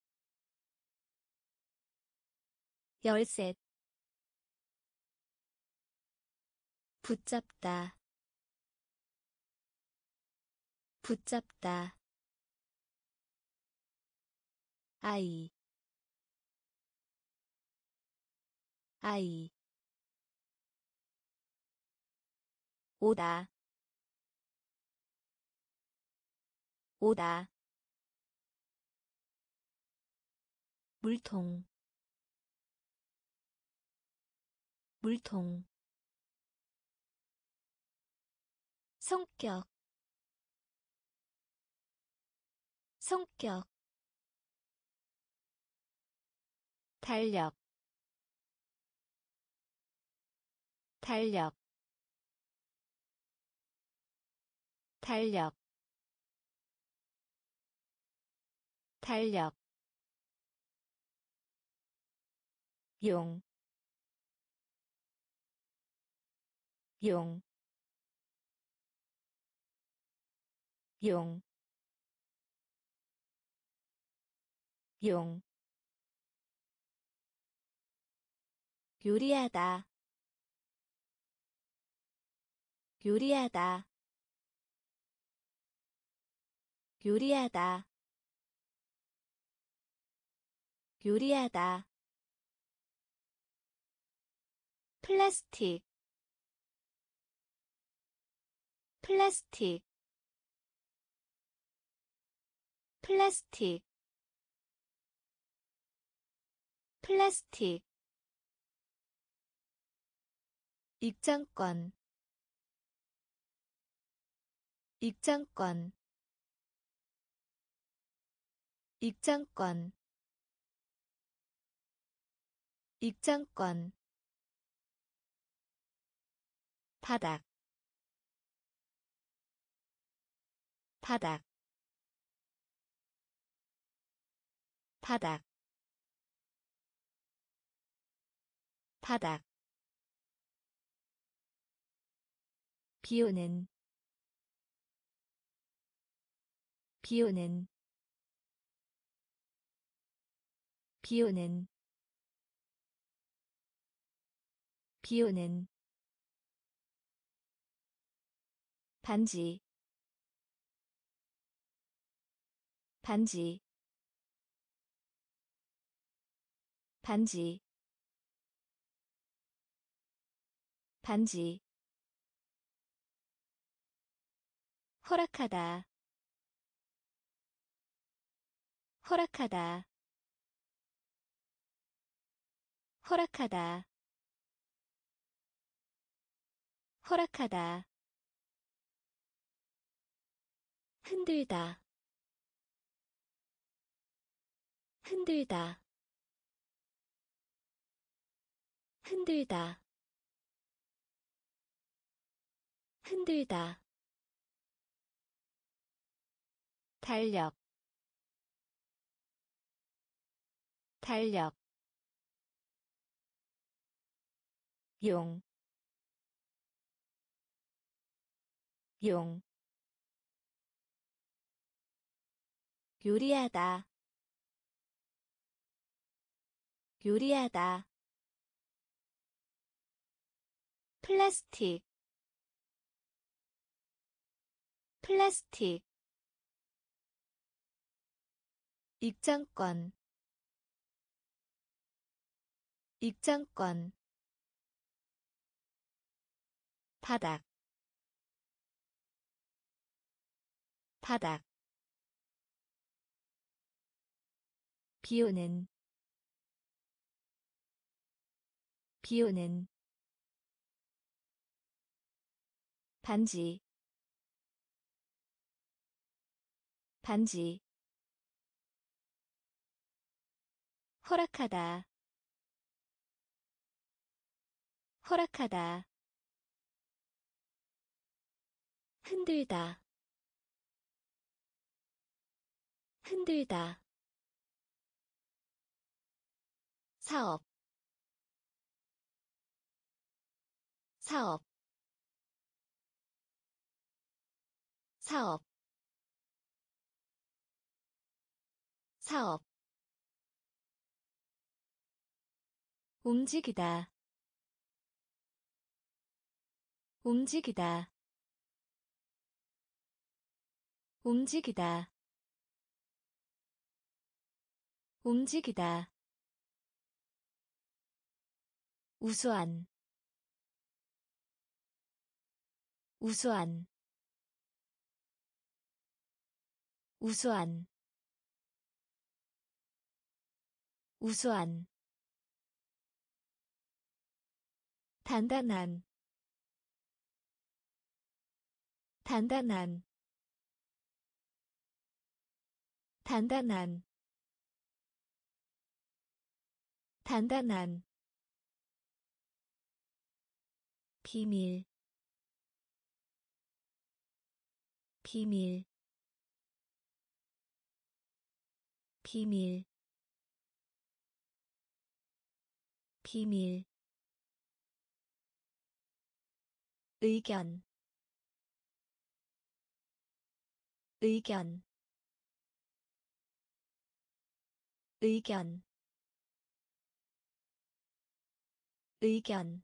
열셋 붙잡다 붙잡다 아이 아이 오다 오다 물통 물통 성격 성격 달력 달력 달력 달력 용, 용, 용, 용, 요리하다, 요리하다, 요리하다, 요리하다, 플라스틱, 플라스틱, 플라스틱, 플라스틱, 입장권, 입장권, 입장권, 입장권, 바닥, 바닥, 바닥, 바닥, 비오는, 비오는, 비오는, 비오는, 반지, 반지, 반지, 반지, 허락하다, 허락하다, 허락하다, 허락하다, 흔들다, 흔들다, 흔들다, 흔들다, 달력, 달력, 용, 용, 요리하다, 요리하다, 플라스틱, 플라스틱, 입장권, 입장권, 바닥, 바닥, 비오는, 비오는, 반지, 반지, 허락하다, 허락하다, 흔들다, 흔들다, 사업 사업 사업 사업 움직이다 움직이다 움직이다 움직이다 우수한 우수한 우수한 우수한 단단한 단단한 단단한 단단한 비밀 비밀 비밀 비밀 의견 의견 의견 의견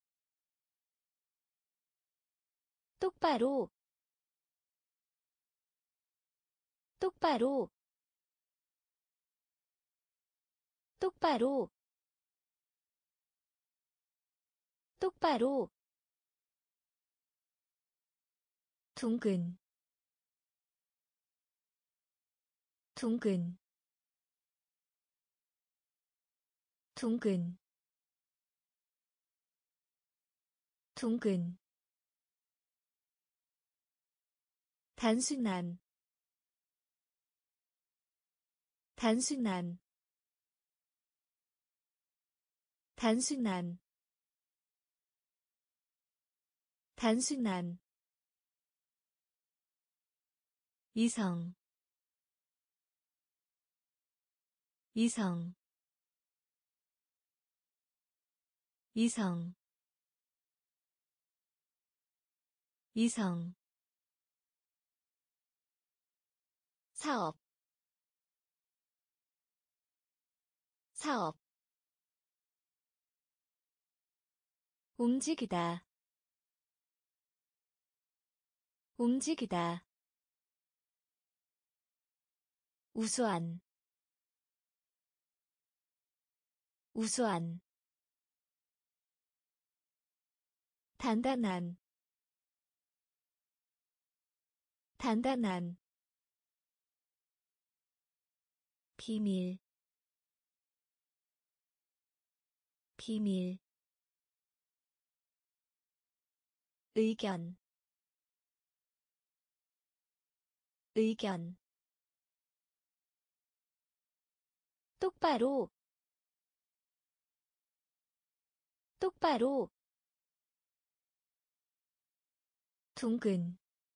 똑바로 똑바로 똑바로 똑바로 둥근 둥근 둥근 둥근 단순한 단순한 단순한 단순한 이성 이성 이성 이성 사업 사업 움직이다 움직이다 우수한 우수한 단단한 단단한 비밀 비밀 의견 의견 똑바로 똑바로 둥근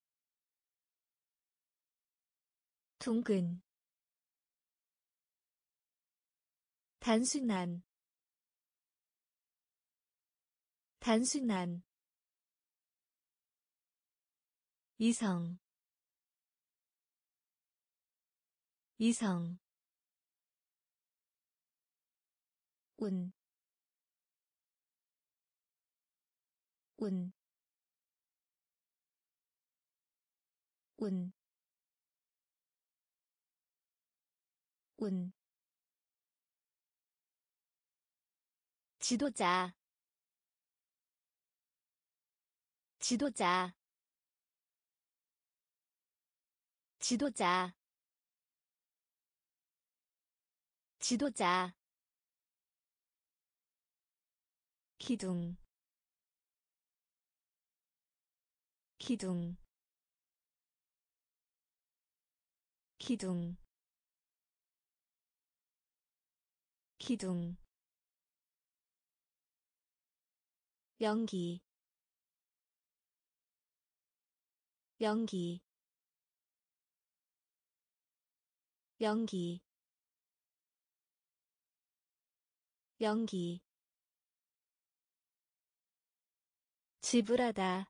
둥근 단순한 단순한 이성 이성 운, 운, 운, 운. 지도자, 지도자, 지도자, 지도자. 기둥, 기둥, 기둥, 기둥. 연기, 연기, 연기. 연기 지불하다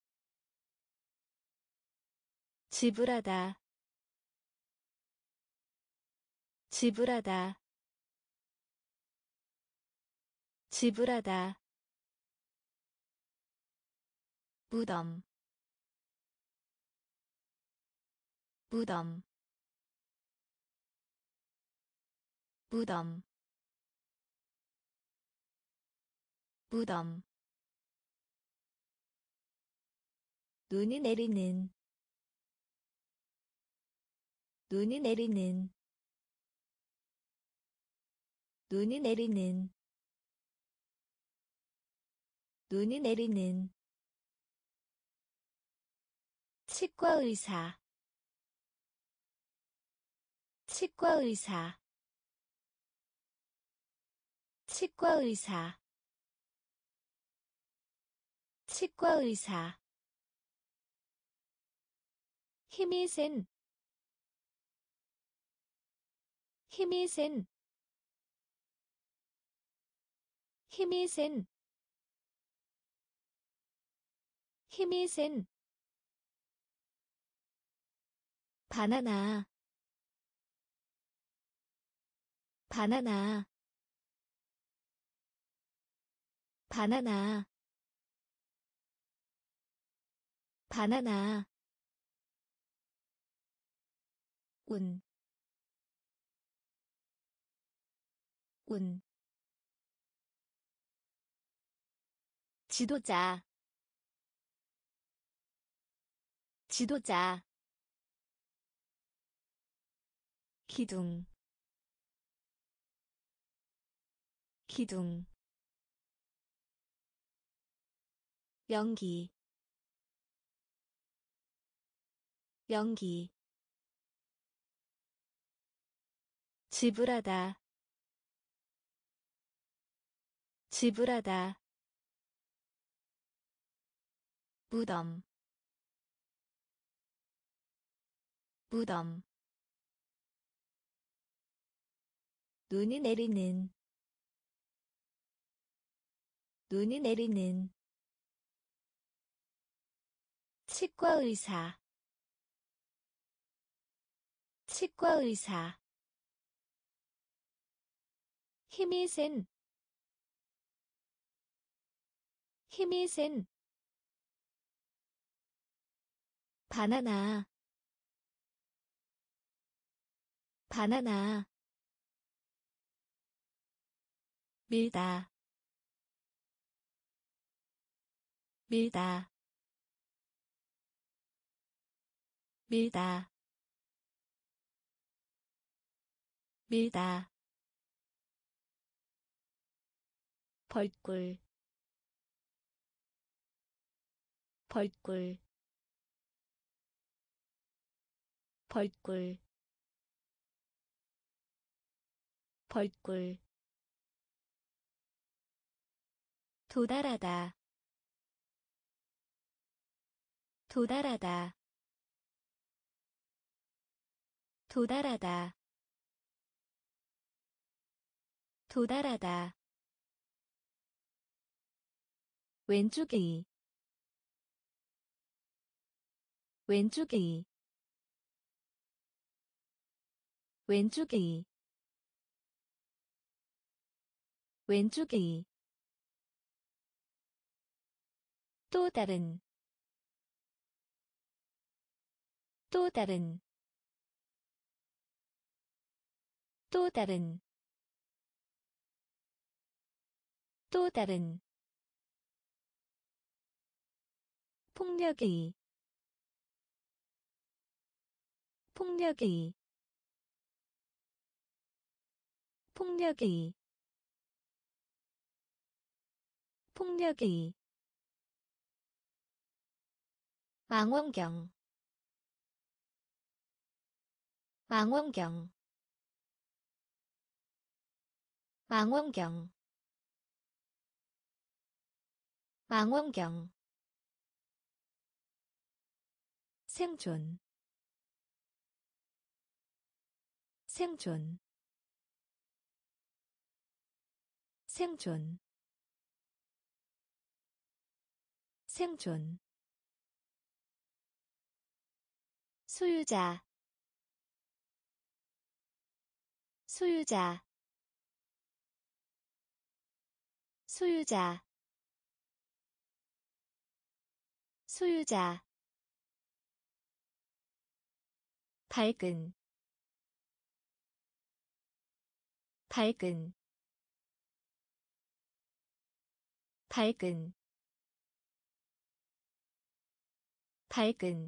지불하다 지불하다 지불하다 무덤 무덤 무덤 무덤 눈이 내리는 눈이 내리는 눈이 내리는 눈이 내리는 치과의사 치과의사 치과의사 치과의사 힘이 센 힘이 센 힘이 센 힘이 센 바나나 바나나 바나나 바나나 운, 운, 지도자, 지도자, 기둥, 기둥, 연기, 연기, 지불하다, 지불하다, 무덤, 무덤, 눈이 내리는 눈이 내리는 치과의사 치과의사 힘이 센 힘이 센 바나나 바나나 밀다 밀다 밀다 밀다 벌꿀 벌꿀 벌꿀 벌꿀 도달하다 도달하다 도달하다 도달하다 왼쪽이 왼쪽이 왼쪽이 왼쪽이 또 다른 또 다른 또 다른 또 다른 폭력이 폭력이 폭력이 폭력이 망원경 망원경 망원경 망원경 생존 생존 생존 생존 소유자 소유자 소유자 소유자 밝은 밝은 밝은 밝은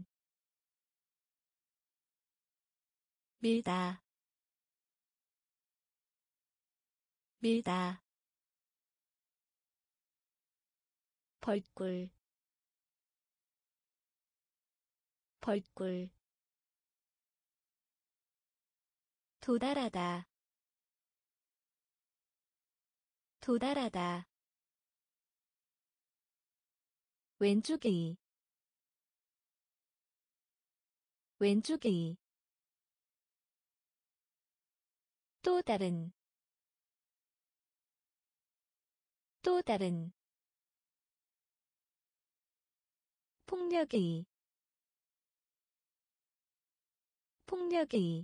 밀다 밀다 벌꿀 벌꿀 도달하다 도달하다 왼쪽이 왼쪽이 또 다른 또 다른 폭력이 폭력이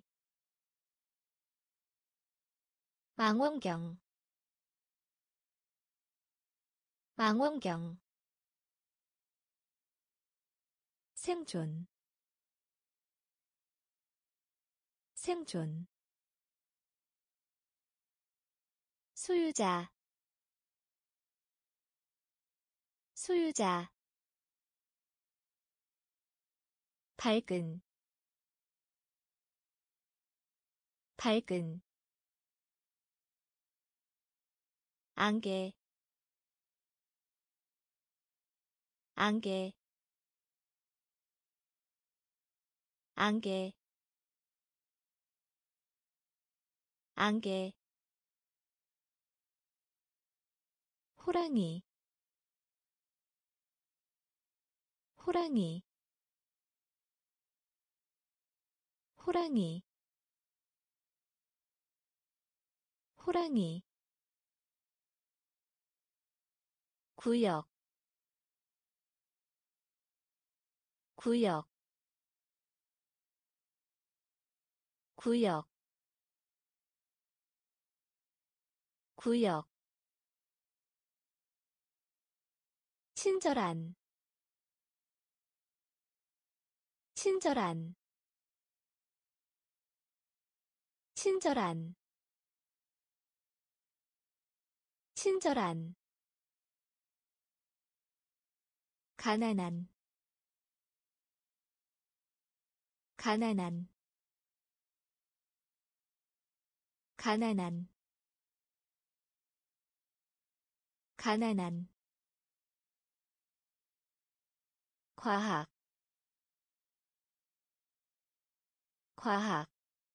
망원경 망원경 생존 생존 소유자 소유자 밝은 밝은 안개 안개 안개 안개 호랑이 호랑이 호랑이 호랑이 구역 구역 구역 구역 친절한 친절한 친절한 친절한 가난한 가난한 가난한 가난한 과학 과학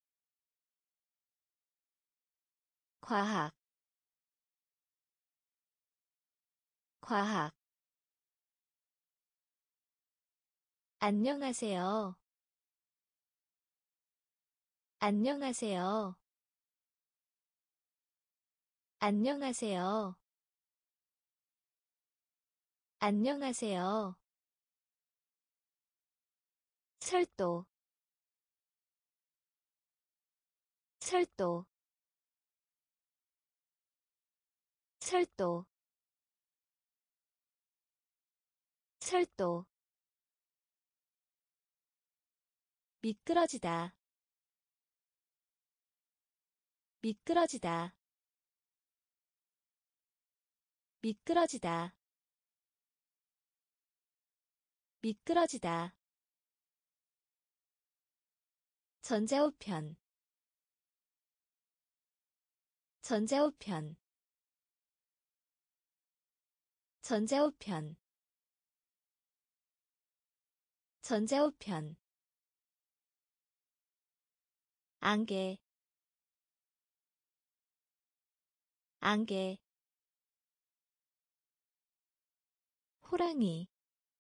과학 과학 안녕하세요 안녕하세요 안녕하세요 안녕하세요 철도 철도 철도 철도 미끄러지다 미끄러지다 미끄러지다 미끄러지다 전자우편 전자우편 전자우편 전자우편 안개 안개 호랑이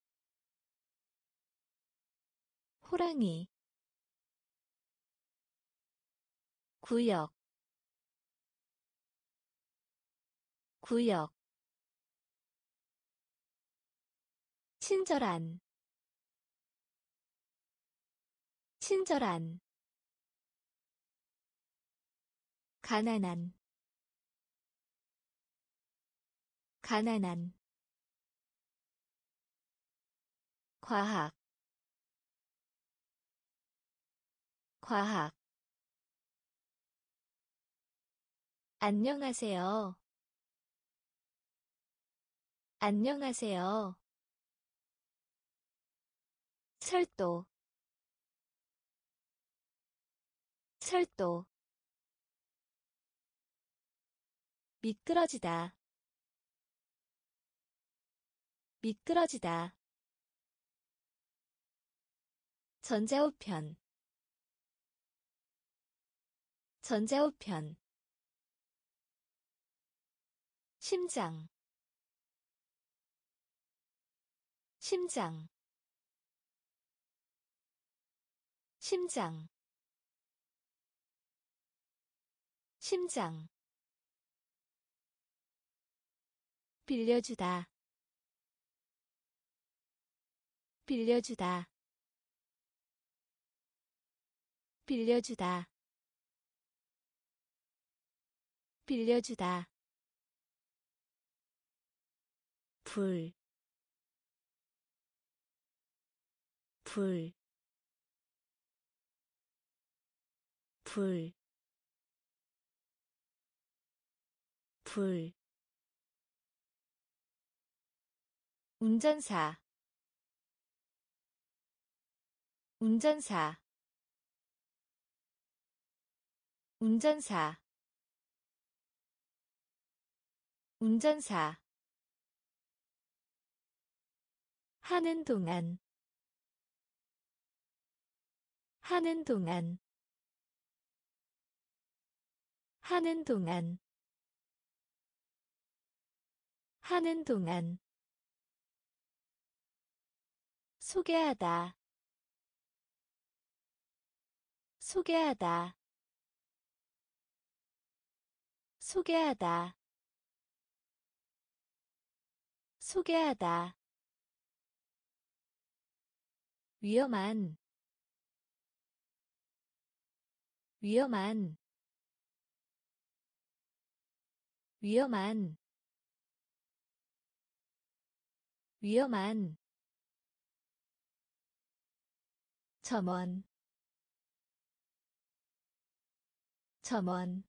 호랑이 구역 구역 친절한 친절한 가난한 가난한 과학 과학 안녕하세요 안녕하세요 철도 철도 미끄러지다 미끄러지다 전자우편 전자우편 심장 심장 심장 심장 빌려주다 빌려주다 빌려주다 빌려주다 불, 불, 불, 불. 운전사, 운전사, 운전사, 운전사. 하는 동안, 하는 동안, 하는 동안, 하는 동안. 소개하다, 소개하다, 소개하다, 소개하다. 위험한, 위험한, 위험한, 위험한. 점원, 점원,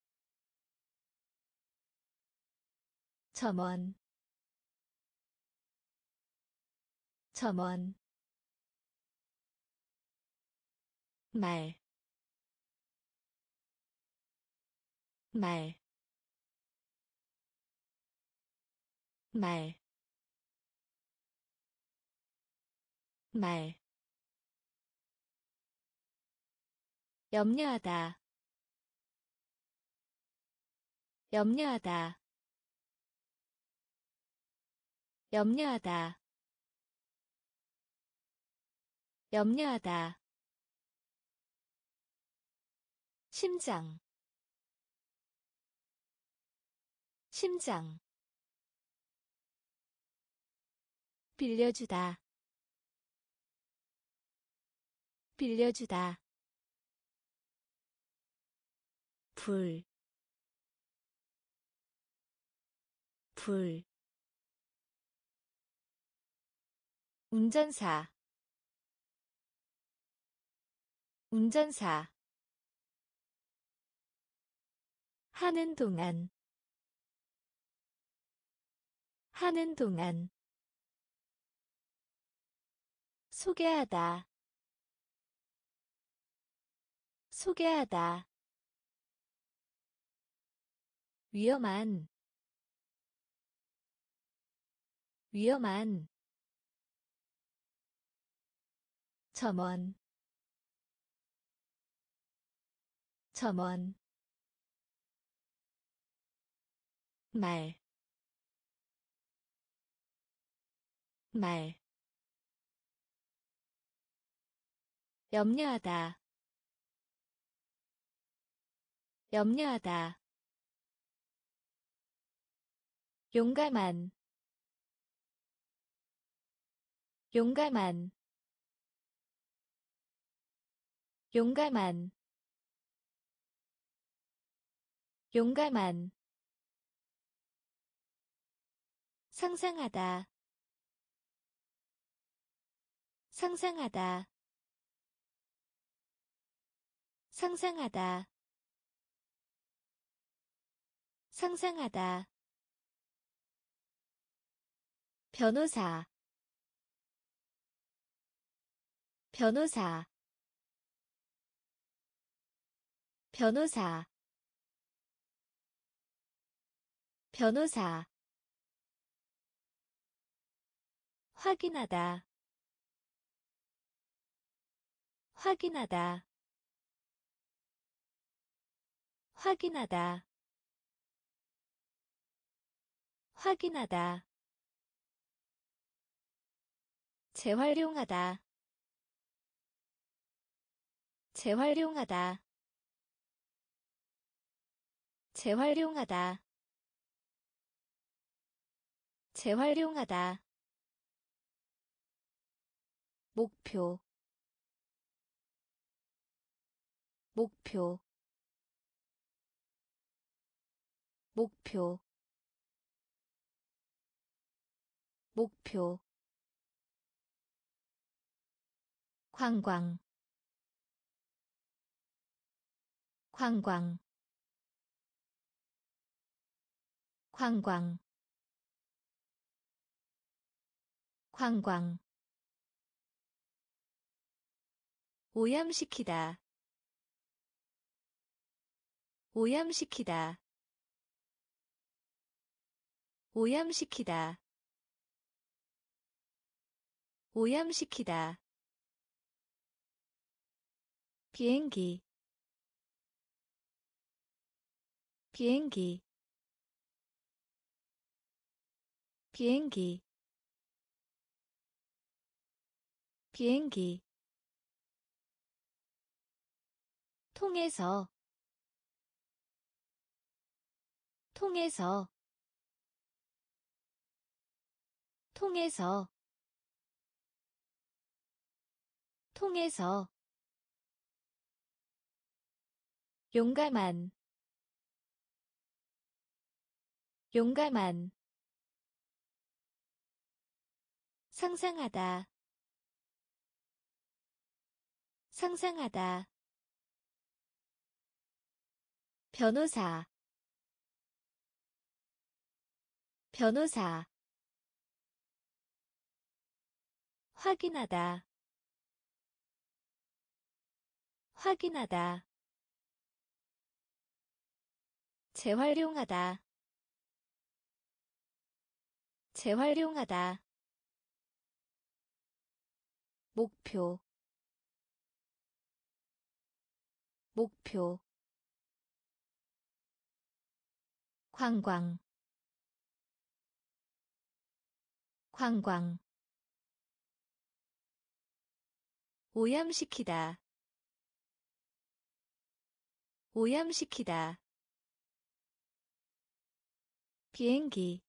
점원, 점원. 말, 말, 말, 말. 염려하다, 염려하다, 염려하다, 염려하다. 심장, 심장. 빌려주다, 빌려주다. 불, 불. 운전사, 운전사. 하는 동안, 하는 동안. 소개하다, 소개하다. 위험한, 위험한. 점원, 점원. 말, 말. 염려하다, 염려하다. 용감한 용감한 용감한 용감한 상상하다 상상하다 상상하다 상상하다 변호사 변호사 변호사 변호사 확인하다 확인하다 확인하다 확인하다 재활용하다 재활용하다 재활용하다 재활용하다 목표 목표 목표 목표 관광 관광 관광 관광 오염시키다 오염시키다 오염시키다 오염시키다 비행기 비행기 비행기 비행기 통해서 통해서 통해서 통해서 용감한 용감한 상상하다 상상하다 변호사 변호사 확인하다 확인하다 재활용하다 재활용하다 목표 목표 관광 관광 오염시키다 오염시키다 비행기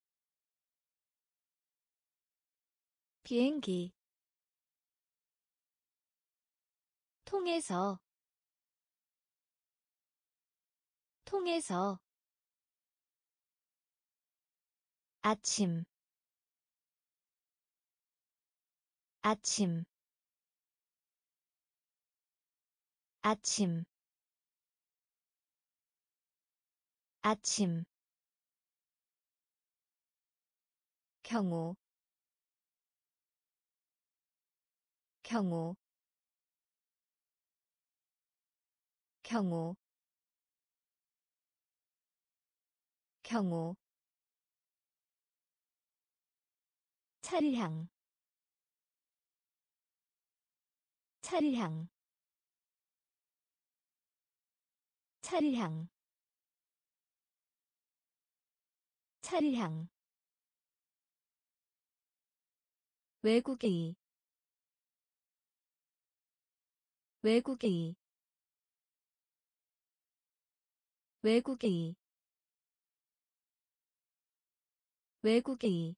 비행기 통해서 통해서 아침 아침 아침 아침 경우 경우 경우 경우 차량 차량 차량 차량 외국의 외국의 외국의 외국의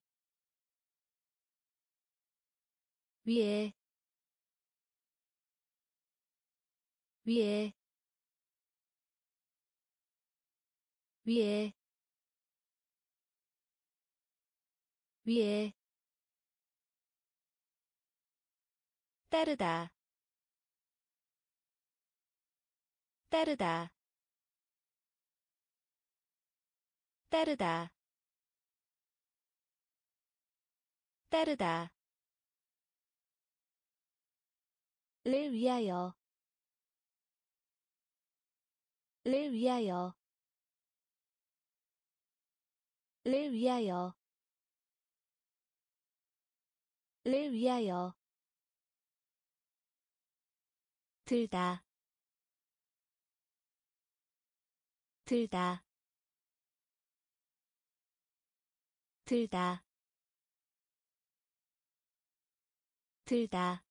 위에 위에 위에 위에 따르다 따르다 따르다 따르다 를 위하여 를 위하여 를 위하여 를 위하여 들다 들다 들다 들다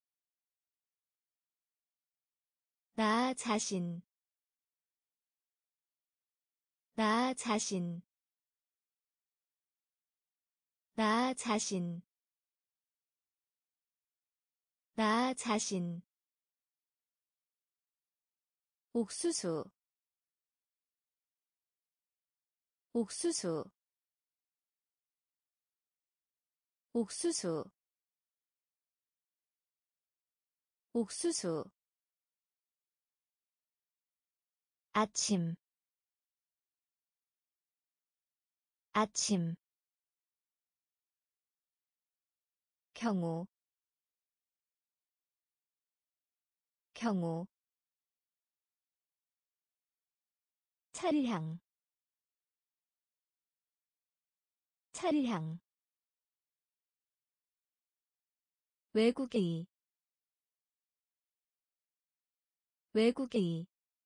나 자신 나 자신 나 자신 나 자신 옥수수 옥수수 옥수수 옥수수 아침 아침 경우 경우 차례향 차례향 외국의 외국의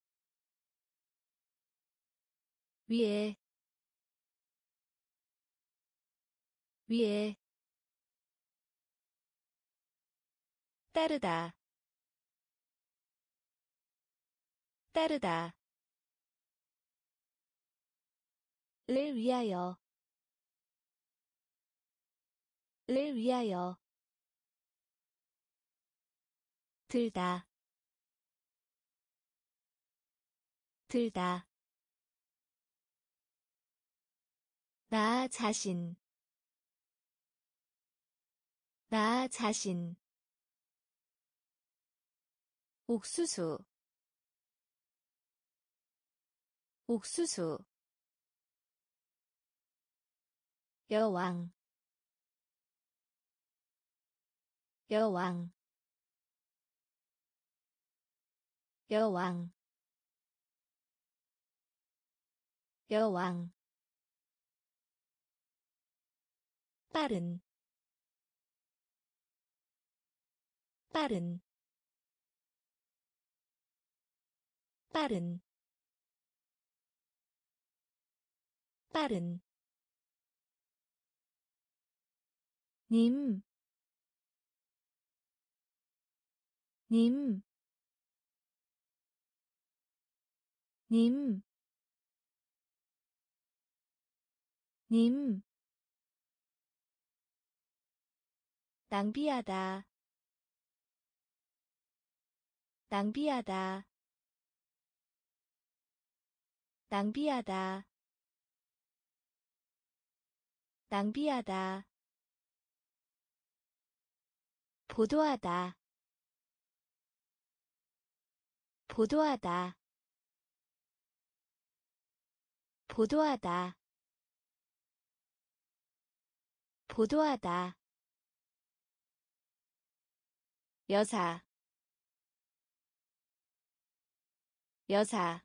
위에 위에 따르다 따르다 를 위하여 를 위하여 들다 들다 나 자신 나 자신 옥수수 옥수수 여왕 여왕 여왕 여왕 빠른 빠른 빠른 빠른 님, 님, 님, 님, 낭비하다, 낭비하다, 낭비하다, 낭비하다, 보도하다, 보도하다, 보도하다, 보도하다, 여사, 여사,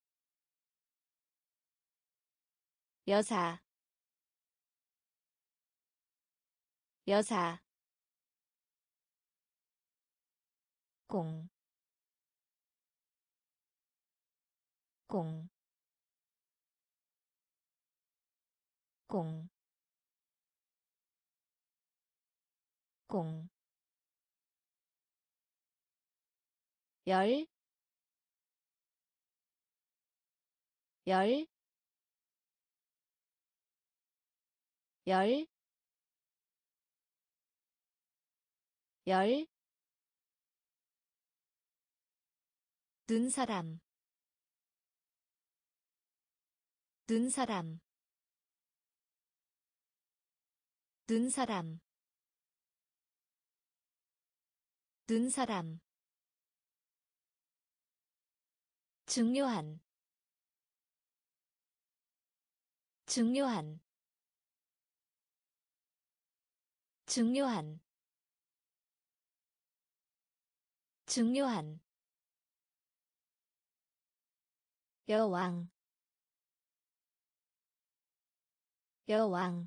여사, 여사, 공, 공, 공, 공, 열, 열, 열, 열, 눈사람, 눈사람, 눈사람, 눈사람, 중요한, 중요한, 중요한, 중요한, 여왕, 여왕,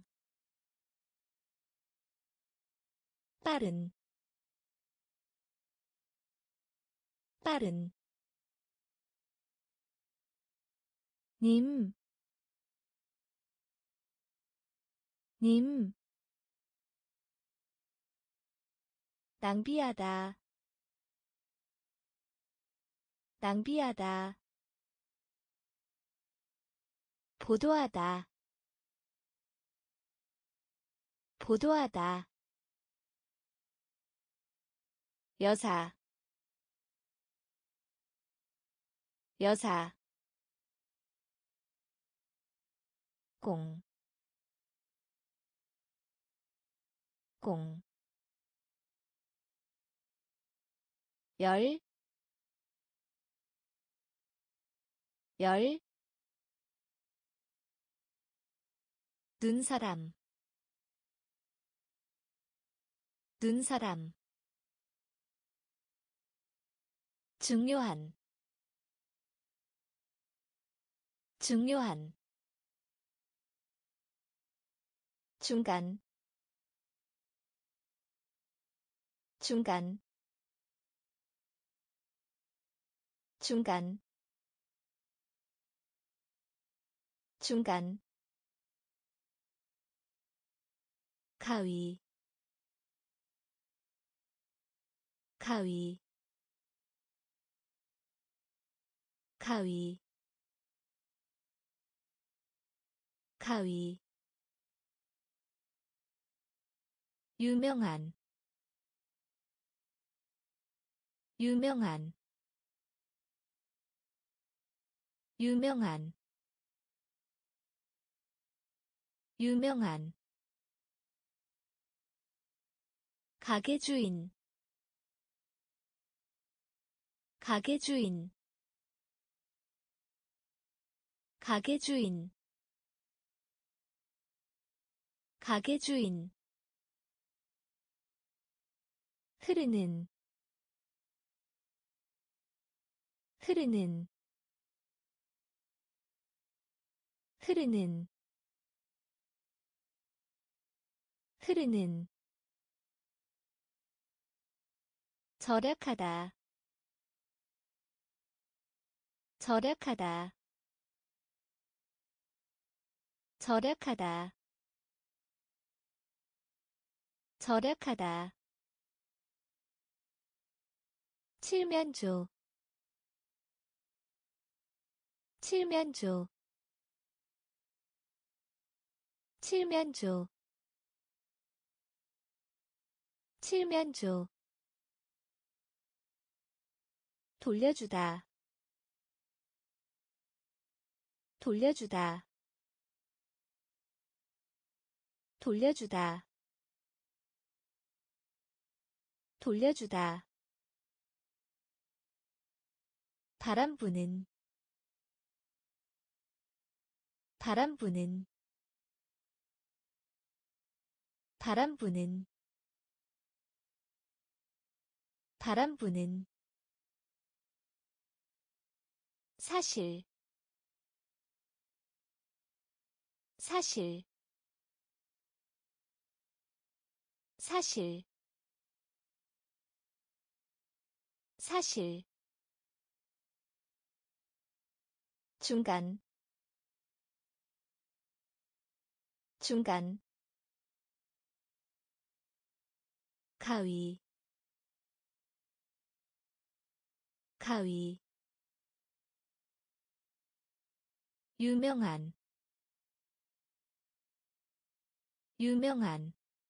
빠른, 빠른, 님, 님, 낭비하다, 낭비하다, 보도하다, 보도하다, 여사, 여사, 공, 공, 열, 열, 눈사람, 눈사람, 중요한, 중요한, 중간, 중간, 중간, 중간, 가위, 가위, 가위, 가위, 유명한, 유명한, 유명한, 유명한, 가게 주인, 가게 주인, 가게 주인, 가게 주인, 흐르는, 흐르는, 흐르는, 흐르는, 절약하다, 절약하다, 절약하다, 절약하다, 칠면조, 칠면조, 칠면조, 칠면조, 돌려주다, 돌려주다, 돌려주다, 돌려주다, 바람 부는, 바람 부는, 바람 부는, 바람 부는, 사실, 사실, 사실, 사실, 중간, 중간, 가위, 가위, 유명한, 유명한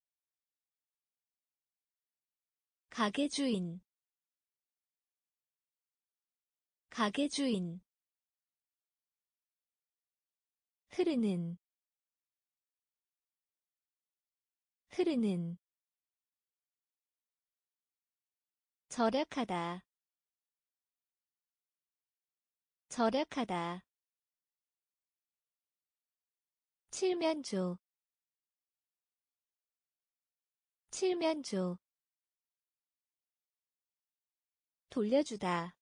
가게 주인 가게 주인 흐르는 흐르는 절약하다 절약하다 칠면조 칠면조 돌려주다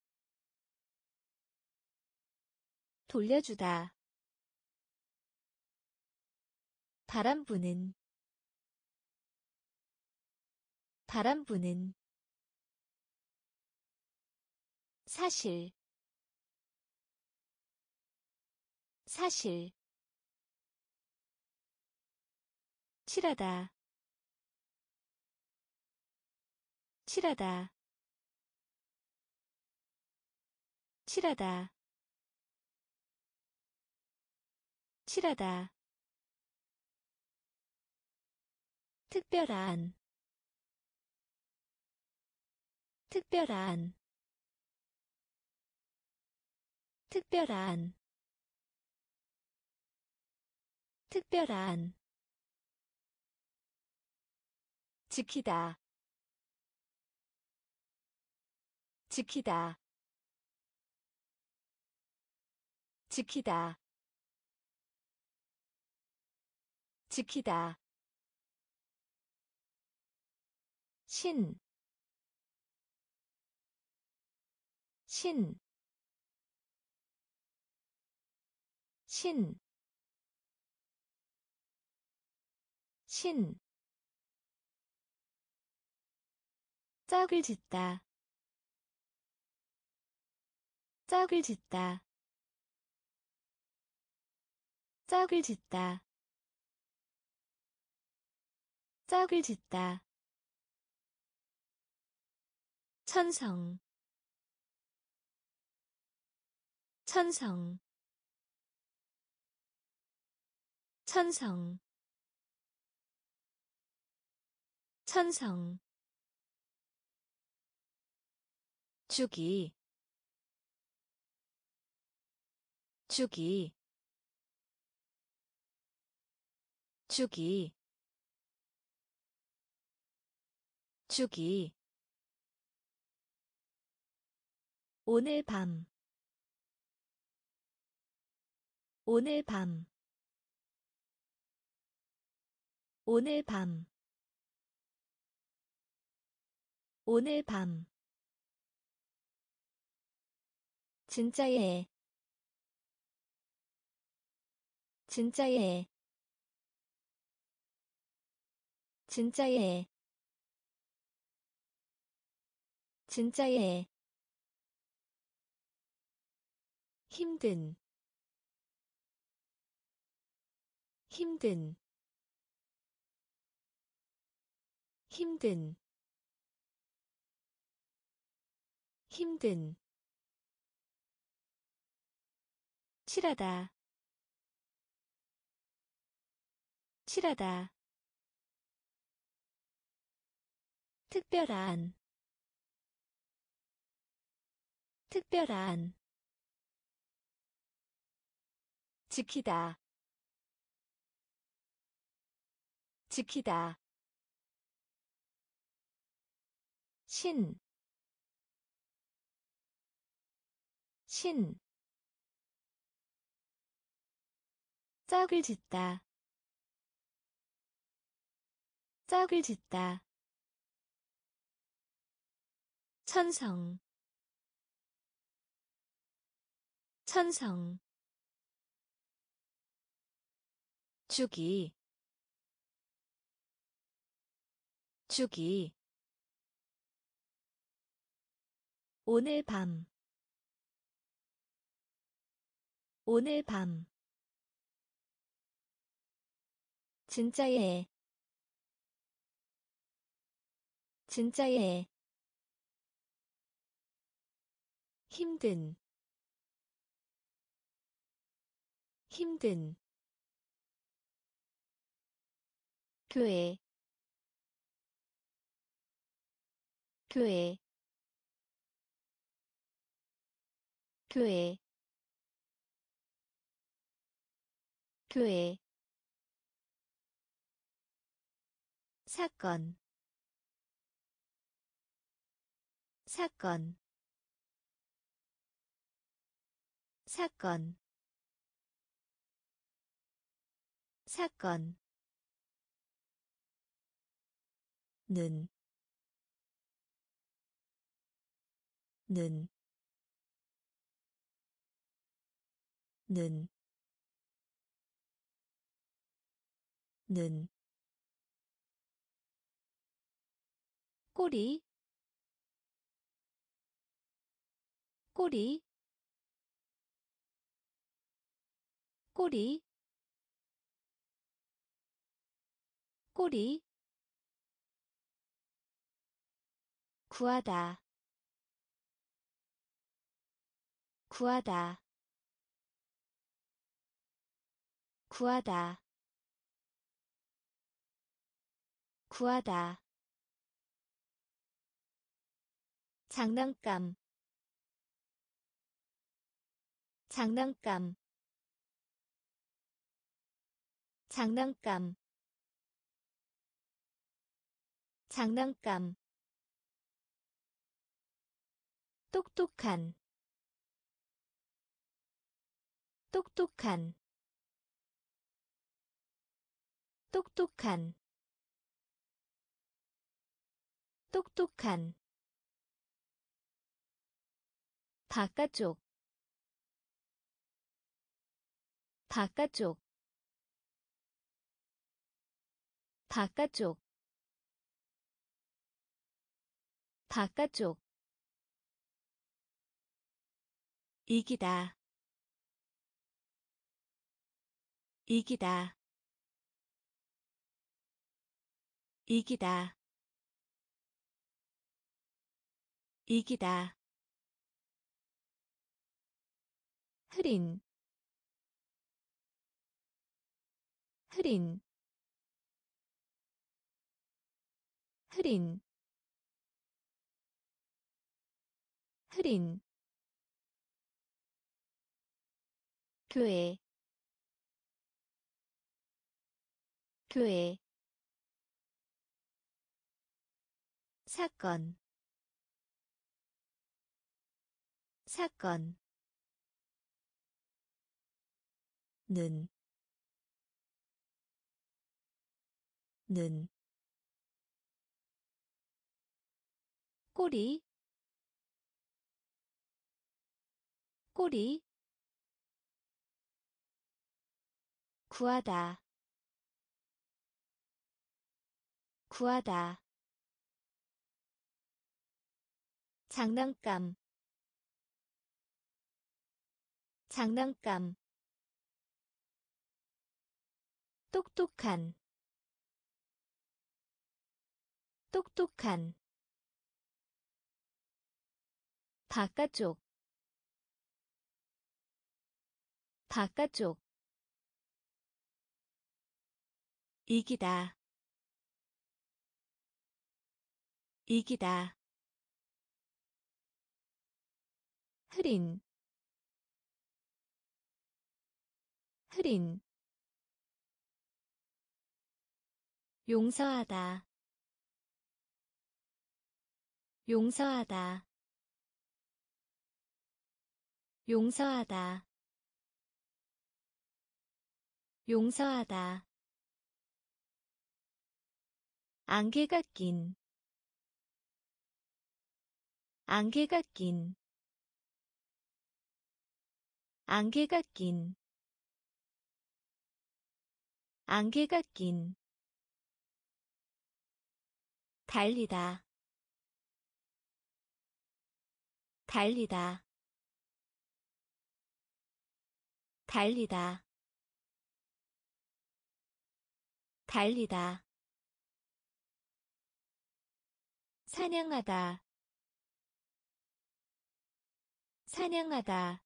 돌려주다 바람 부는 바람 부는 사실 사실 칠하다 칠하다 칠하다 칠하다 특별한 특별한 특별한 특별한 지키다 지키다 지키다 지키다 신, 신, 신, 신 짝을 짓다 짝을 짓다 짝을 짓다 짝을 짓다 천성 천성 천성 천성 주기 주기 주기 주기 오늘 밤 오늘 밤 오늘 밤 오늘 밤 진짜예 진짜예 진짜예 진짜예 힘든 힘든 힘든 힘든 칠하다 칠하다 특별한 특별한 지키다 지키다 신, 신 짝을 짓다 짝을 짓다 천성 천성 주기 주기 오늘 밤 오늘 밤 진짜예 진짜예 힘든 힘든 교회 교회 교회 교회 사건 사건 사건 사건 는 는, 는, 는, 꼬리, 꼬리, 꼬리, 꼬리, 구하다, 구하다, 구하다, 구하다, 장난감, 장난감, 장난감, 장난감, 똑똑한, 똑똑한, 똑똑한, 똑똑한, 바깥쪽, 바깥쪽, 바깥쪽, 바깥쪽, 이기다, 이기다, 이기다, 이기다, 흐린, 흐린, 흐린, 흐린, 교회, 교회, 사건, 사건, 는, 는, 꼬리, 꼬리, 구하다, 구하다, 장난감, 장난감, 똑똑한, 똑똑한, 바깥쪽, 바깥쪽, 이기다, 이기다, 흐린, 흐린, 용서하다, 용서하다, 용서하다, 용서하다, 안개가 낀, 안개가 낀, 안개가 낀, 안개가 낀, 달리다, 달리다, 달리다, 달리다, 사냥하다, 사냥하다,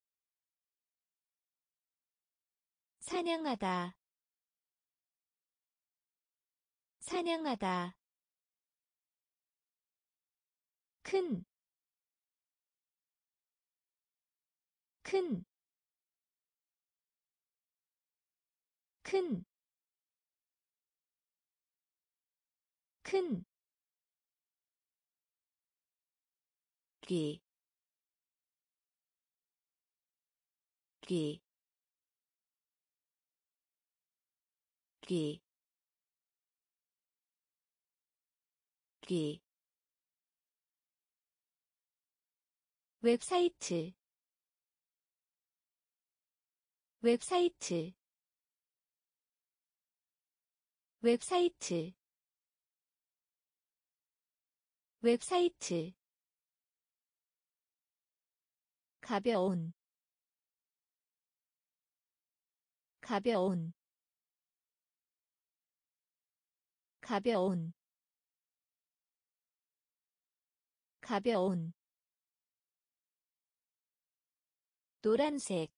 사냥하다, 사냥하다 큰, 큰, 큰, 큰, 귀, 귀, 귀, 귀, 웹사이트, 웹사이트, 웹사이트, 웹사이트, 가벼운, 가벼운, 가벼운, 가벼운, 노란색,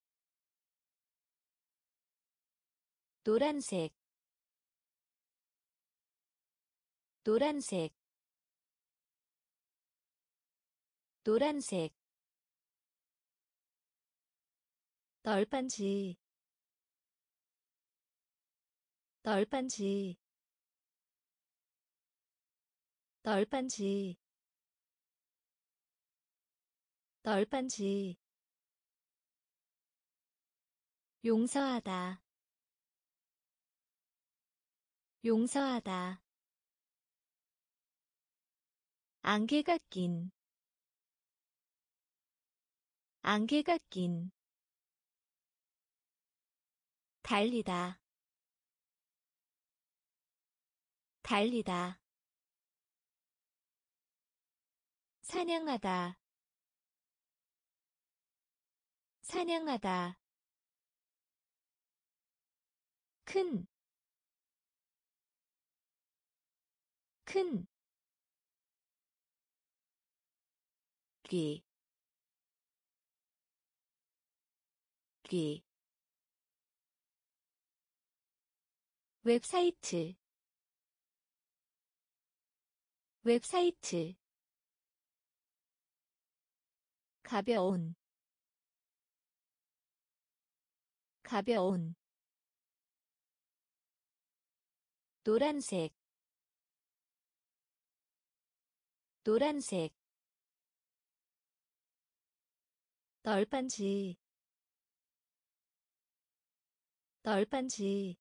노란색, 노란색, 노란색, 널빤지, 널빤지, 널빤지, 널빤지, 용서하다, 용서하다, 안개가 낀, 안개가 낀, 달리다, 달리다, 사냥하다, 사냥하다, 큰, 큰, 귀, 귀, 웹사이트, 웹사이트, 가벼운, 가벼운, 노란색, 노란색, 널빤지, 널빤지,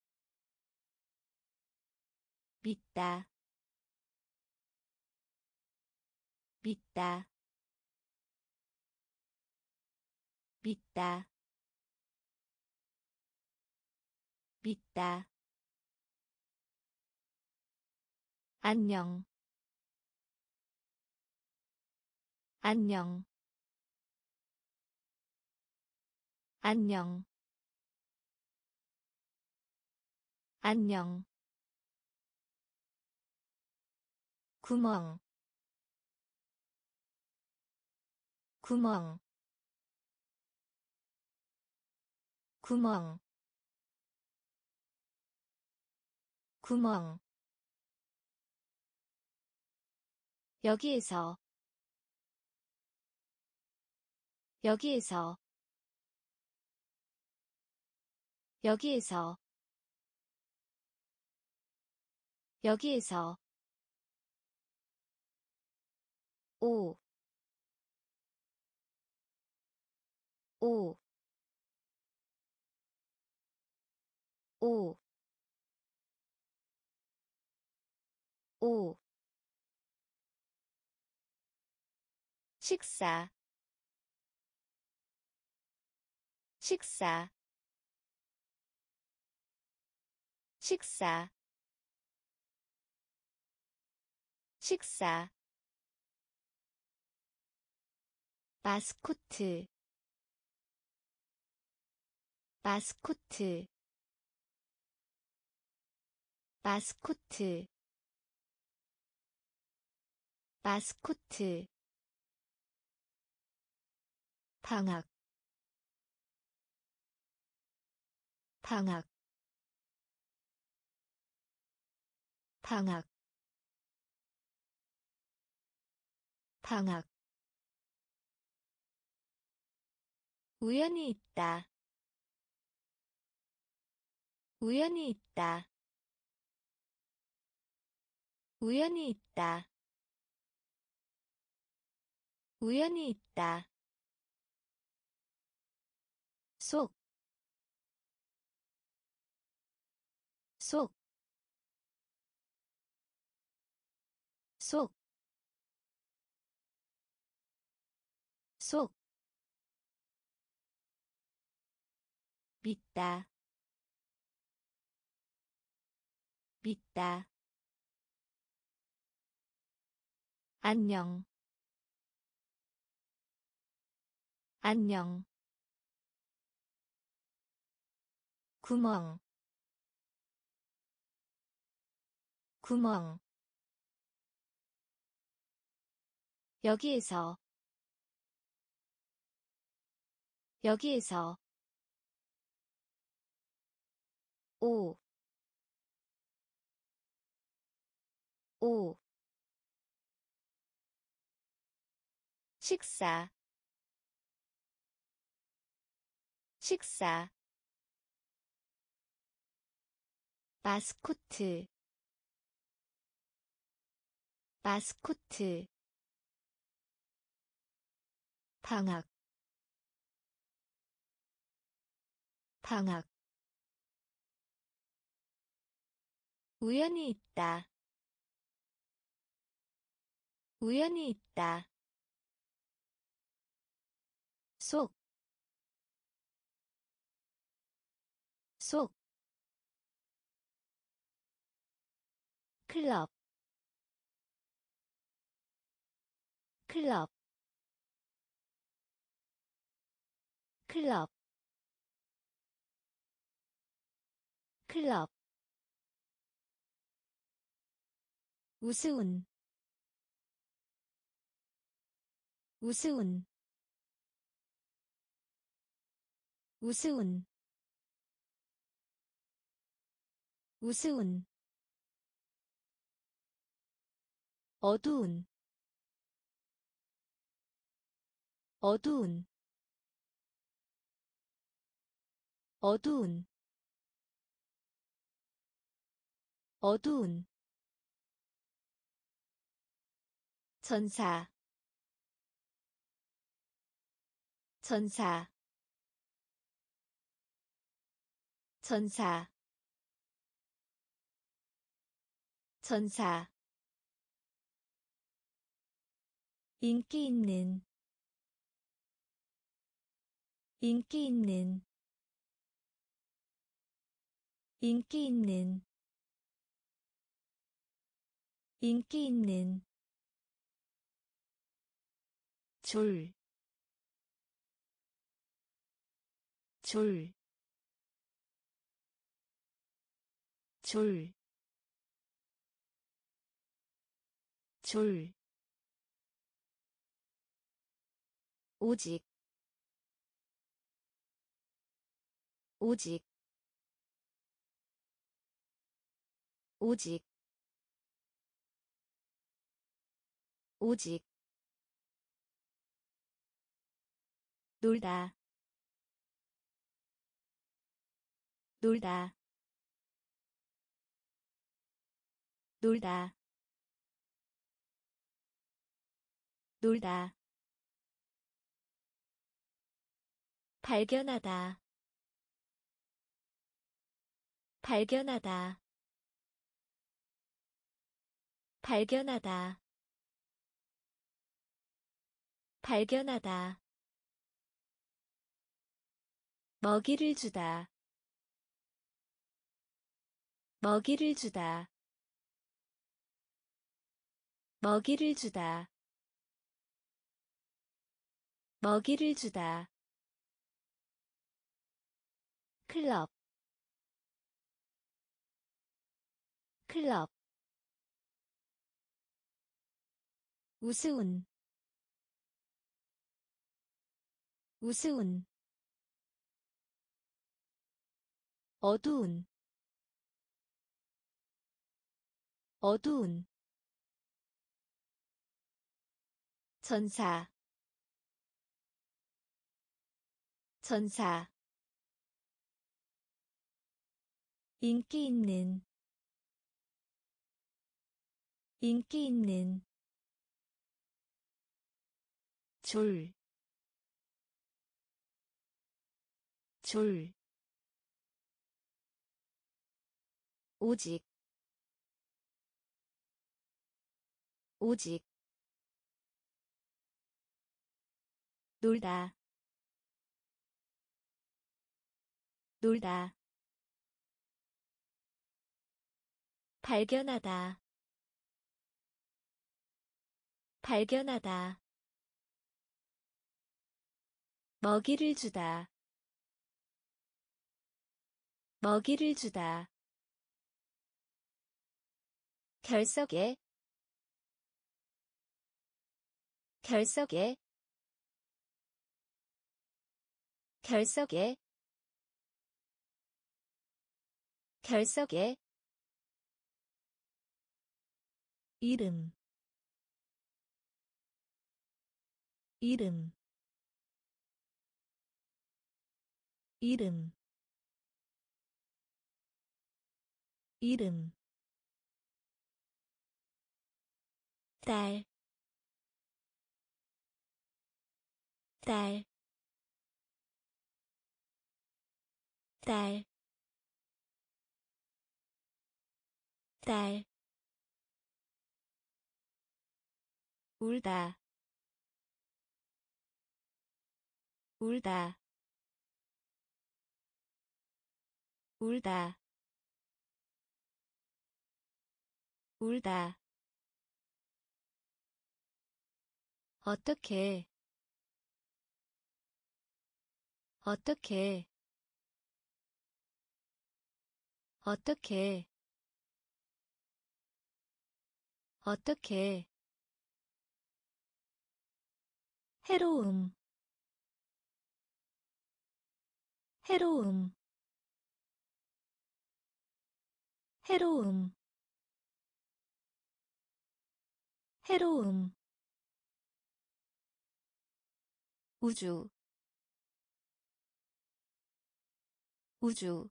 믿다, 믿다, 믿다, 믿다, 안녕, 안녕, 안녕, 안녕, 구멍, 구멍, 구멍, 구멍, 여기에서, 여기에서, 여기에서, 여기에서, 오, 오, 오, 오, 식사, 식사, 식사, 식사, 마스코트, 마스코트, 마스코트, 마스코트, 방학, 방학, 방학 방학 우연히 있다 우연히 있다 우연히 있다 우연히 있다 속, 속, 속, 속, 믿다, 믿다, 안녕, 안녕, 구멍, 구멍, 여기에서, 여기에서, 오, 오, 식사, 식사, 마스코트, 마스코트, 방학, 방학, 우연히 있다, 우연히 있다, 속, 속, 클럽, 클럽, 클럽, 클럽, 우스운, 우스운, 우스운, 우스운, 어두운, 어두운, 어두운, 어두운, 전사, 전사, 전사, 전사, 인기 있는, 인기 있는, 인기 있는, 인기 있는, 줄, 줄, 줄, 줄, 오직, 오직, 오직, 오직, 놀다, 놀다, 놀다, 놀다, 발견하다, 발견하다, 발견하다, 발견하다, 먹이를 주다, 먹이를 주다, 먹이를 주다, 먹이를 주다, 클럽, 클럽, 우스운, 우스운, 어두운, 어두운 전사 전사 인기 있는 인기 있는 줄 줄 오직 오직 놀다 놀다 발견하다 발견하다 먹이를 주다 먹이를 주다 결석에 결석에 결석에 결석에 이름 이름 이름 이름 딸, 딸, 딸, 딸, 울다, 울다, 울다, 울다. 어떻게, 어떻게, 어떻게, 어떻게. 해로움, 해로움, 해로움, 해로움. 우주, 우주,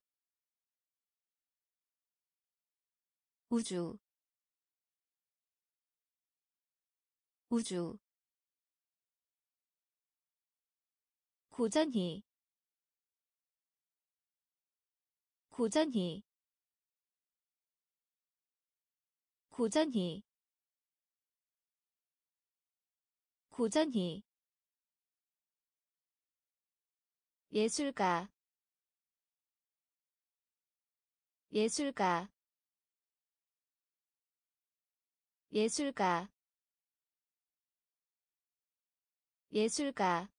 우주, 우주. 고전히, 고전히, 고전히, 고전히. 예술가, 예술가, 예술가, 예술가.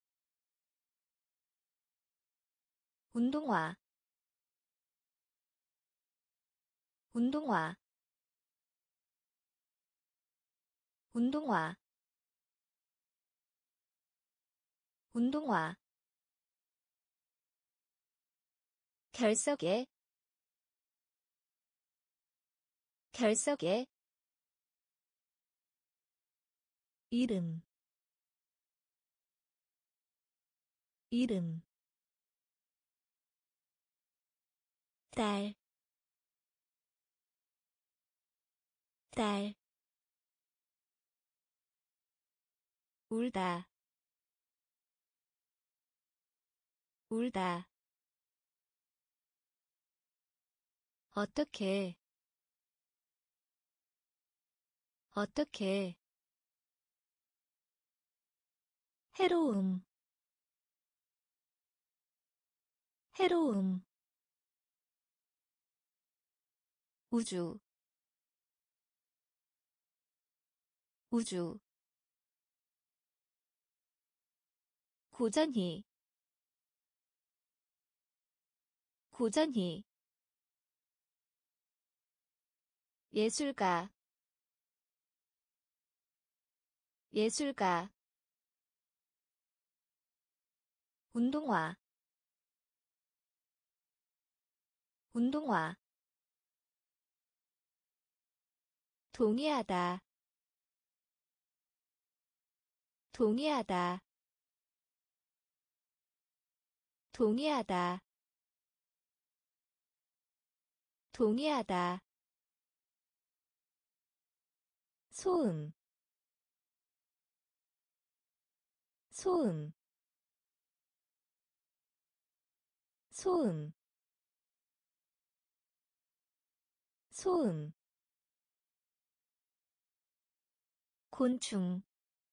운동화, 운동화, 운동화, 운동화. 결석에, 결석에. 이름, 이름. 딸, 딸, 울다, 울다. 어떻게, 어떻게. 해로움, 해로움. 우주, 우주. 고전히, 고전히. 예술가, 예술가. 운동화, 운동화. 동의하다 동의하다 동의하다 동의하다 소음 소음 소음 소음 곤충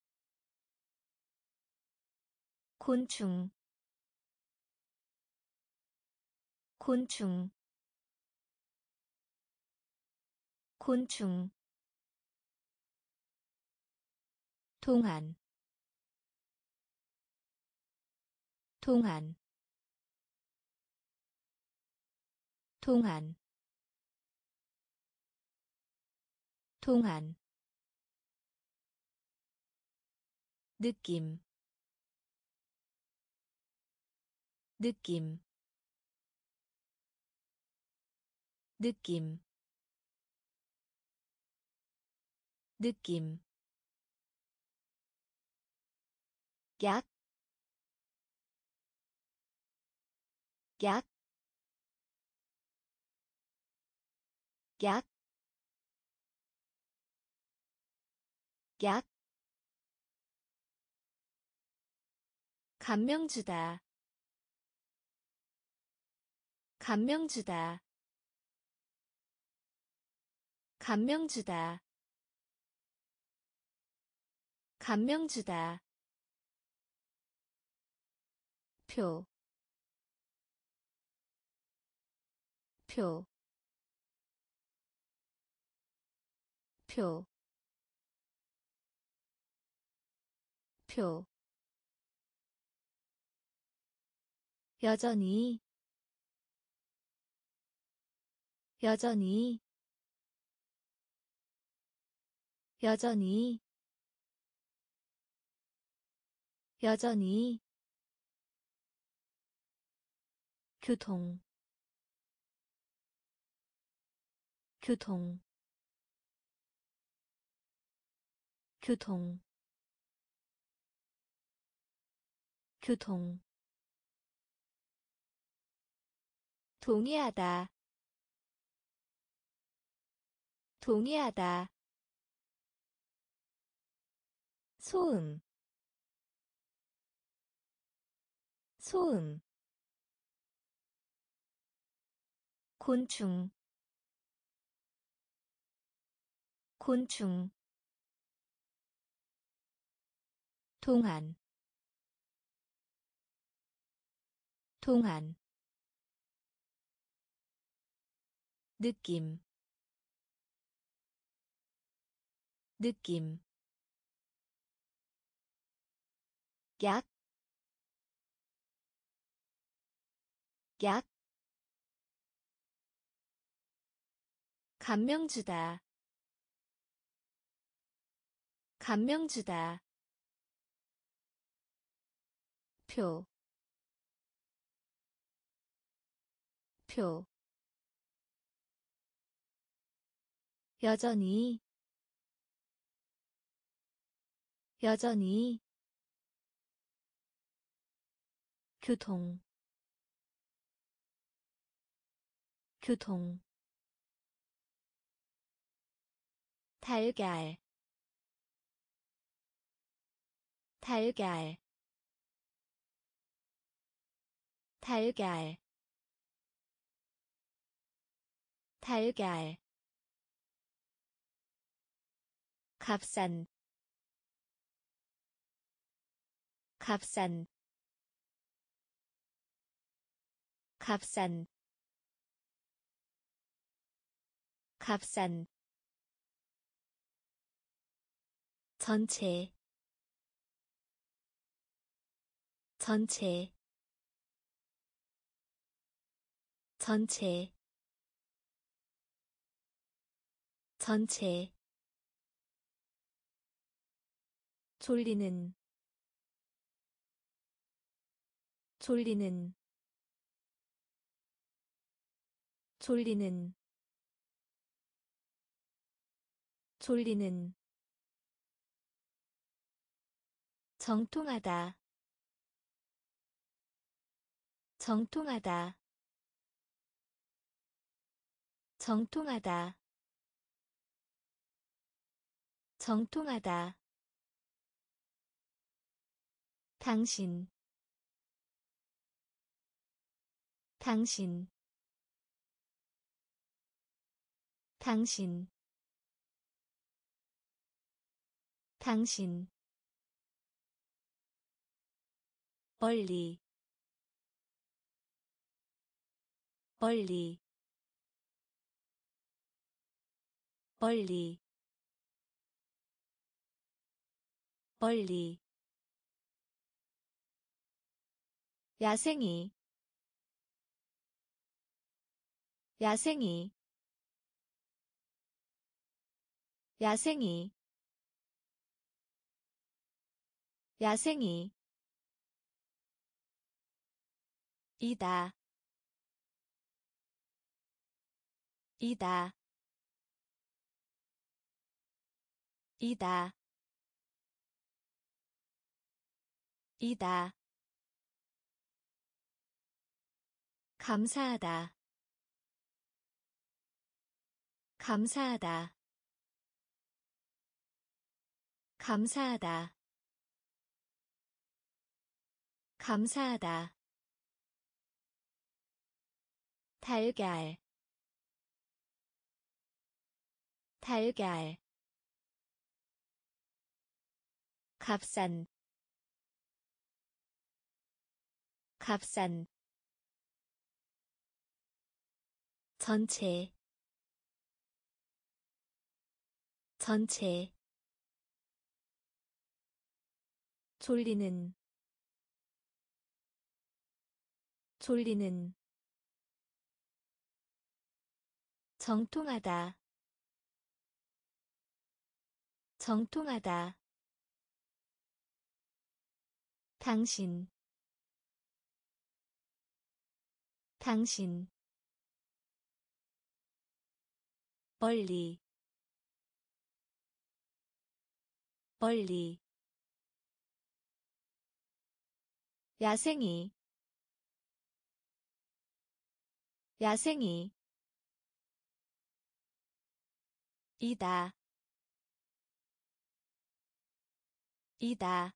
곤충 곤충 곤충 동안 동안 동안 동안 느낌 느낌 느낌 느낌 약, 약, 약, 약, 감명 주다, 감명 주다, 감명 주다, 감명 주다, 표, 표, 표, 표, 여전히, 여전히, 여전히, 여전히, 교통, 교통, 교통, 교통, 동의하다, 동의하다, 소음, 소음, 곤충, 곤충, 동안, 동안, 느낌, 느낌, 약, 약, 감명 주다, 감명 주다, 표, 표, 여전히, 여전히, 교통, 교통, 달걀, 달걀, 달걀, 달걀, 값싼, 값싼, 값싼, 값싼, 전체, 전체, 전체, 전체, 졸리는, 졸리는, 졸리는, 졸리는 정통하다 정통하다 정통하다 정통하다 당신 당신 당신 당신 멀리 멀리 멀리 멀리 야생이 야생이 야생이 야생이 이다 이다 이다 이다 감사하다 감사하다 감사하다 감사하다 달걀 달걀 값싼 값싼 전체 전체 졸리는 졸리는 정통하다 정통하다 당신 당신 멀리 멀리 야생이 야생이 이다 이다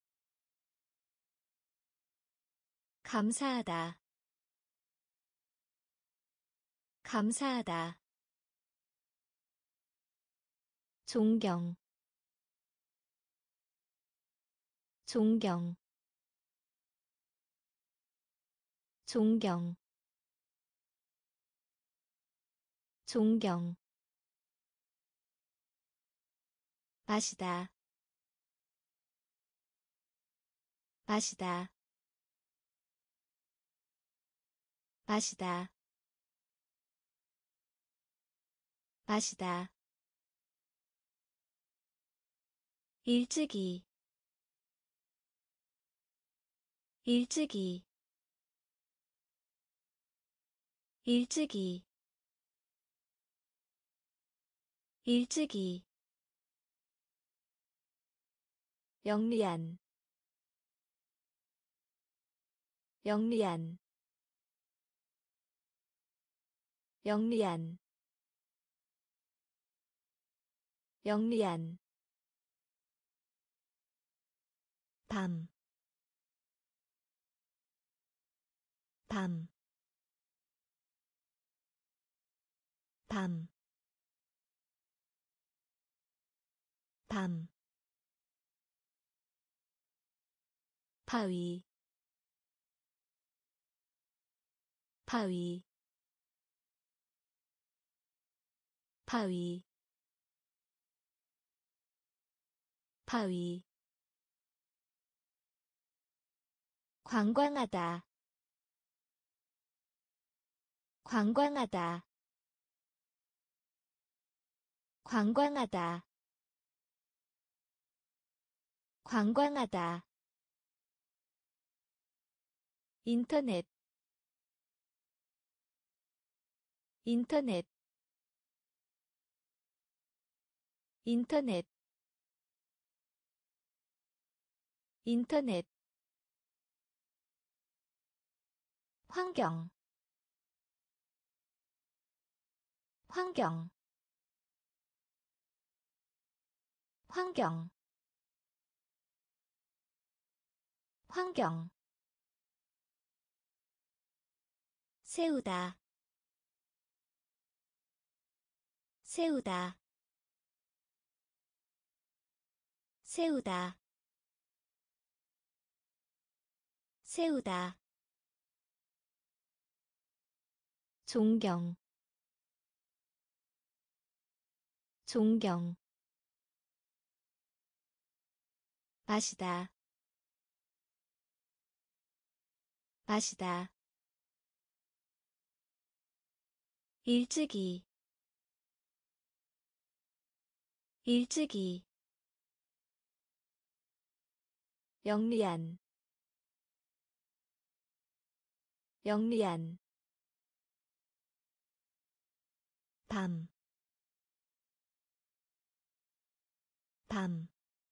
감사하다 감사하다 존경 존경 존경 존경 마시다 마시다 마시다 마시다 일찍이 일찍이 일찍이 일찍이 영리한 영리한 영리한 영리한 밤, 밤, 밤, 밤, 바위, 바위, 바위, 바위, 관광하다, 관광하다, 관광하다, 관광하다, 인터넷, 인터넷, 인터넷 인터넷 환경 환경 환경 환경 세우다 세우다 세우다 세우다 존경 존경 마시다 마시다 일찍이 일찍이 영리한 영리한 밤 밤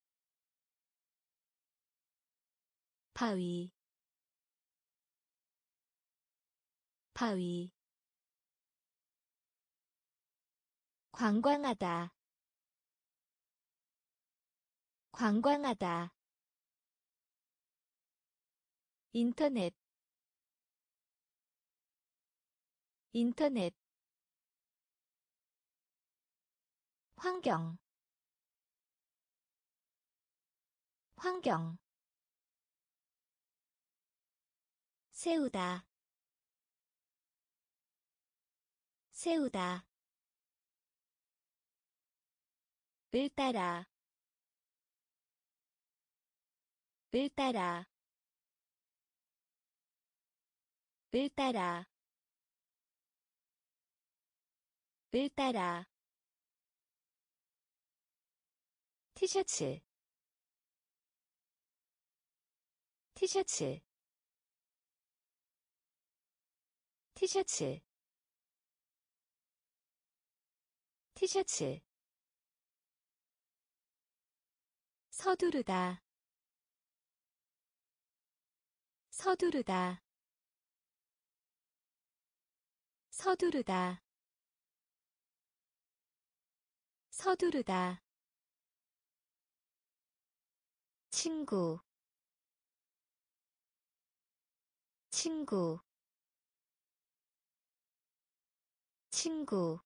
바위 바위 관광하다 관광하다 인터넷 인터넷 환경 환경 세우다 세우다 을 따라 을 따라 을 따라 을 따라 티셔츠 티셔츠 티셔츠 티셔츠 서두르다 서두르다 서두르다 서두르다 친구 친구 친구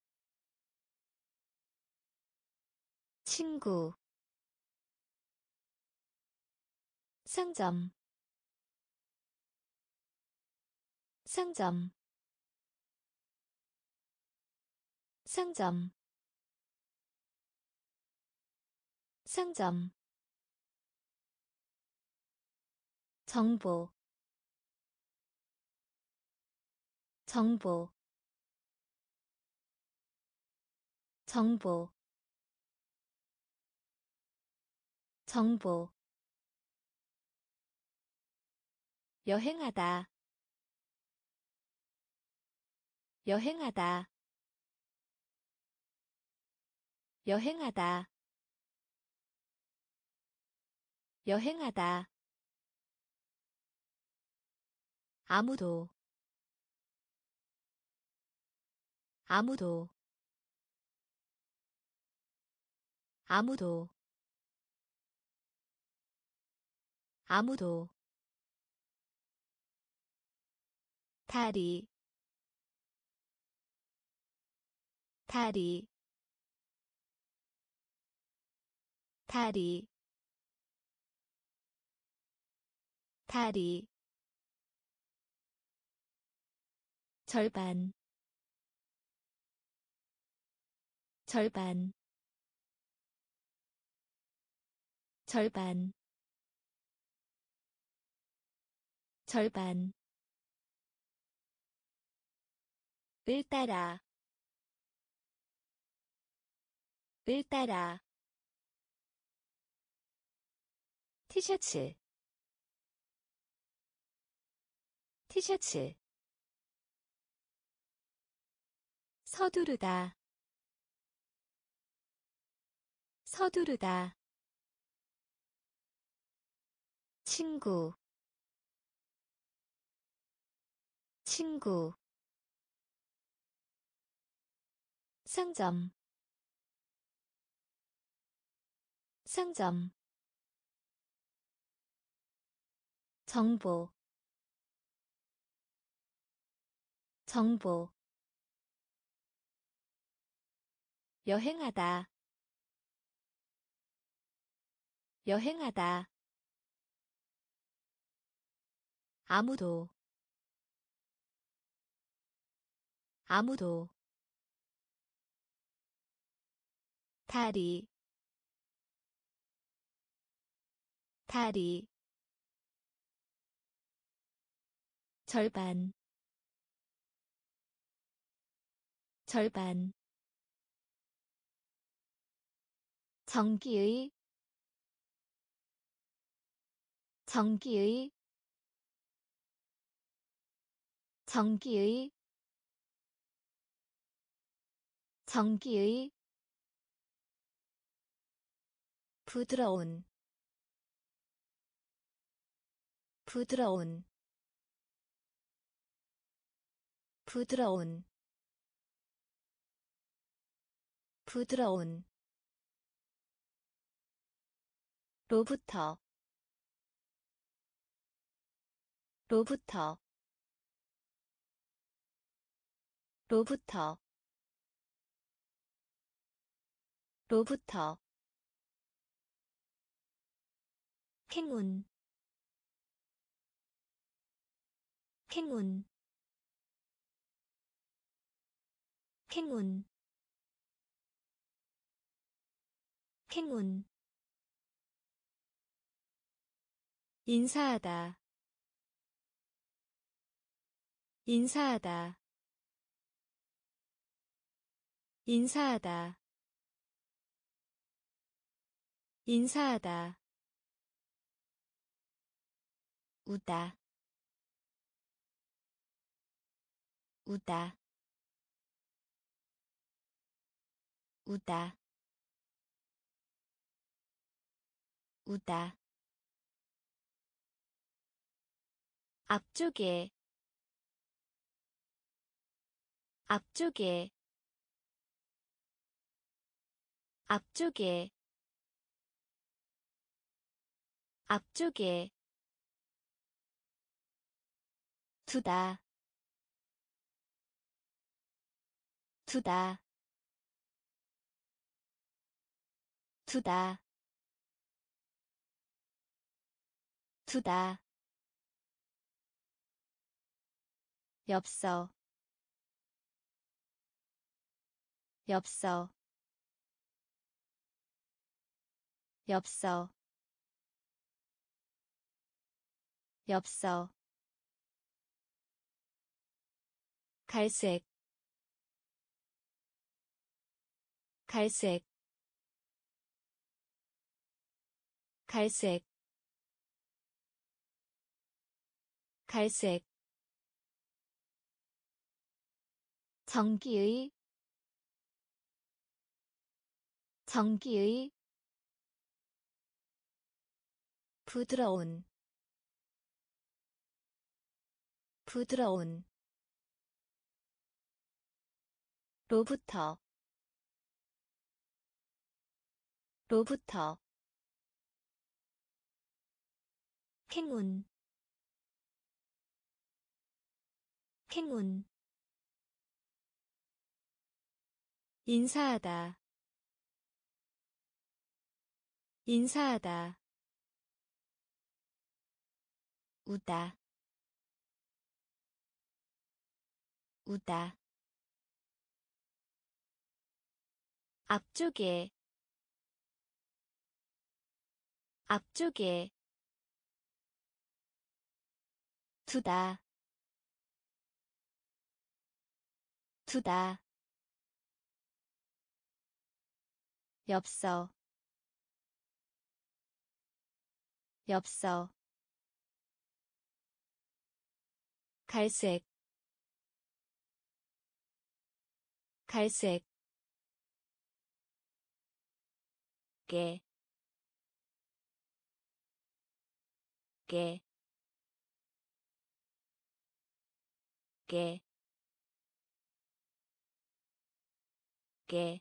친구 상점 상점 상점 상점 정보 정보 정보 정보 여행하다 여행하다 여행하다 여행하다 아무도 아무도 아무도 아무도 다리 다리 다리 다리 절반 절반 절반 절반 을 따라 을 따라 티셔츠 티셔츠 서두르다 서두르다 친구 친구 상점 상점 정보 정보 여행하다 여행하다 아무도 아무도 다리 다리 절반 절반 전기의 전기의 전기의 전기의 부드러운 부드러운 부드러운 부드러운 로부터 로부터 로부터 로부터 행운 행운 행운 행운 인사하다 인사하다 인사하다 인사하다 우다 우다 우다 우다 앞쪽에 앞쪽에 앞쪽에 앞쪽에 두다 두다 두다 두다 엽서 엽서 엽서 엽서 갈색 갈색 갈색 갈색 전기의 전기의 부드러운 부드러운 로부터 로부터 행운 행운 인사하다 인사하다 우다 우다 앞쪽에 앞쪽에 두다 두다 엽서 엽서 갈색 갈색 개, 개, 개, 개,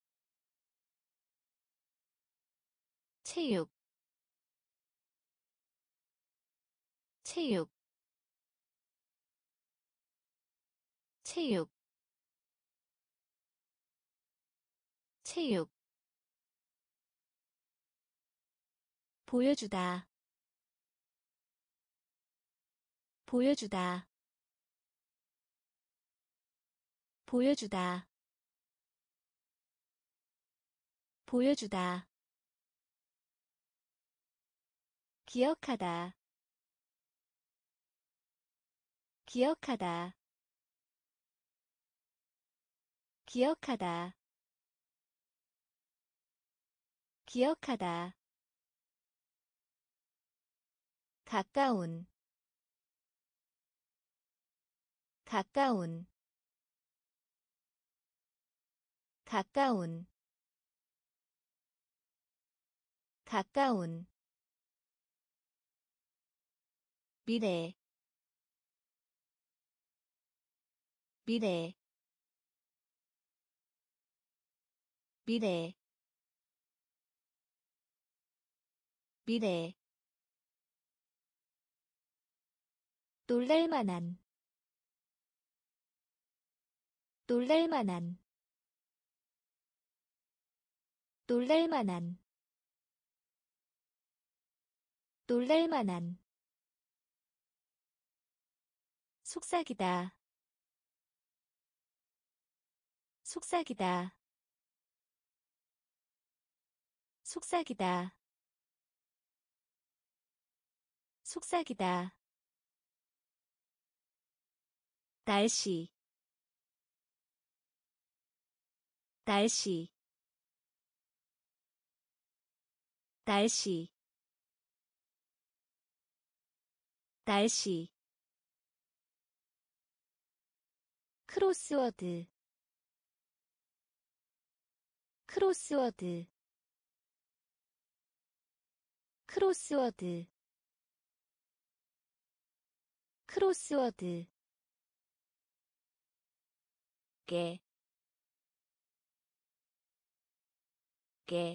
체육, 체육, 체육, 체육, 보여주다, 보여주다, 보여주다, 보여주다, 기억하다, 기억하다, 기억하다, 기억하다, 가까운, 가까운, 가까운, 가까운, 미래, 미래, 미래, 미래, 놀랄만한, 놀랄만한, 놀랄만한, 놀랄만한, 속삭이다, 속삭이다, 속삭이다, 속삭이다, 날씨, 날씨, 날씨, 날씨, 크로스워드, 크로스워드, 크로스워드, 크로스워드, 개, 개,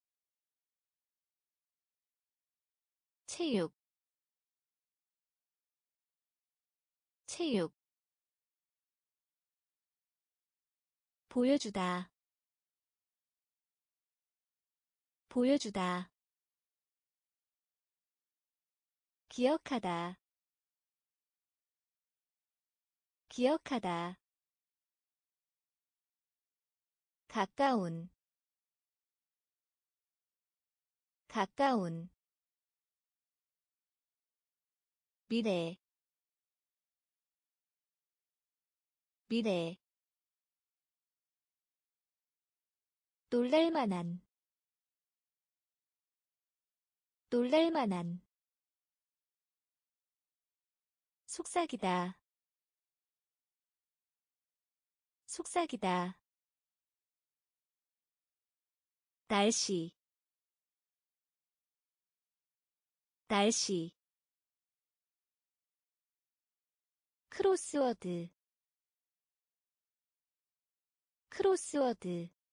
체육, 체육, 보여주다, 보여주다, 기억하다, 기억하다, 가까운, 가까운, 미래, 미래, 놀랄만한, 놀랄만한, 속삭이다, 속삭이다, 날씨, 날씨, 크로스워드, 크로스워드,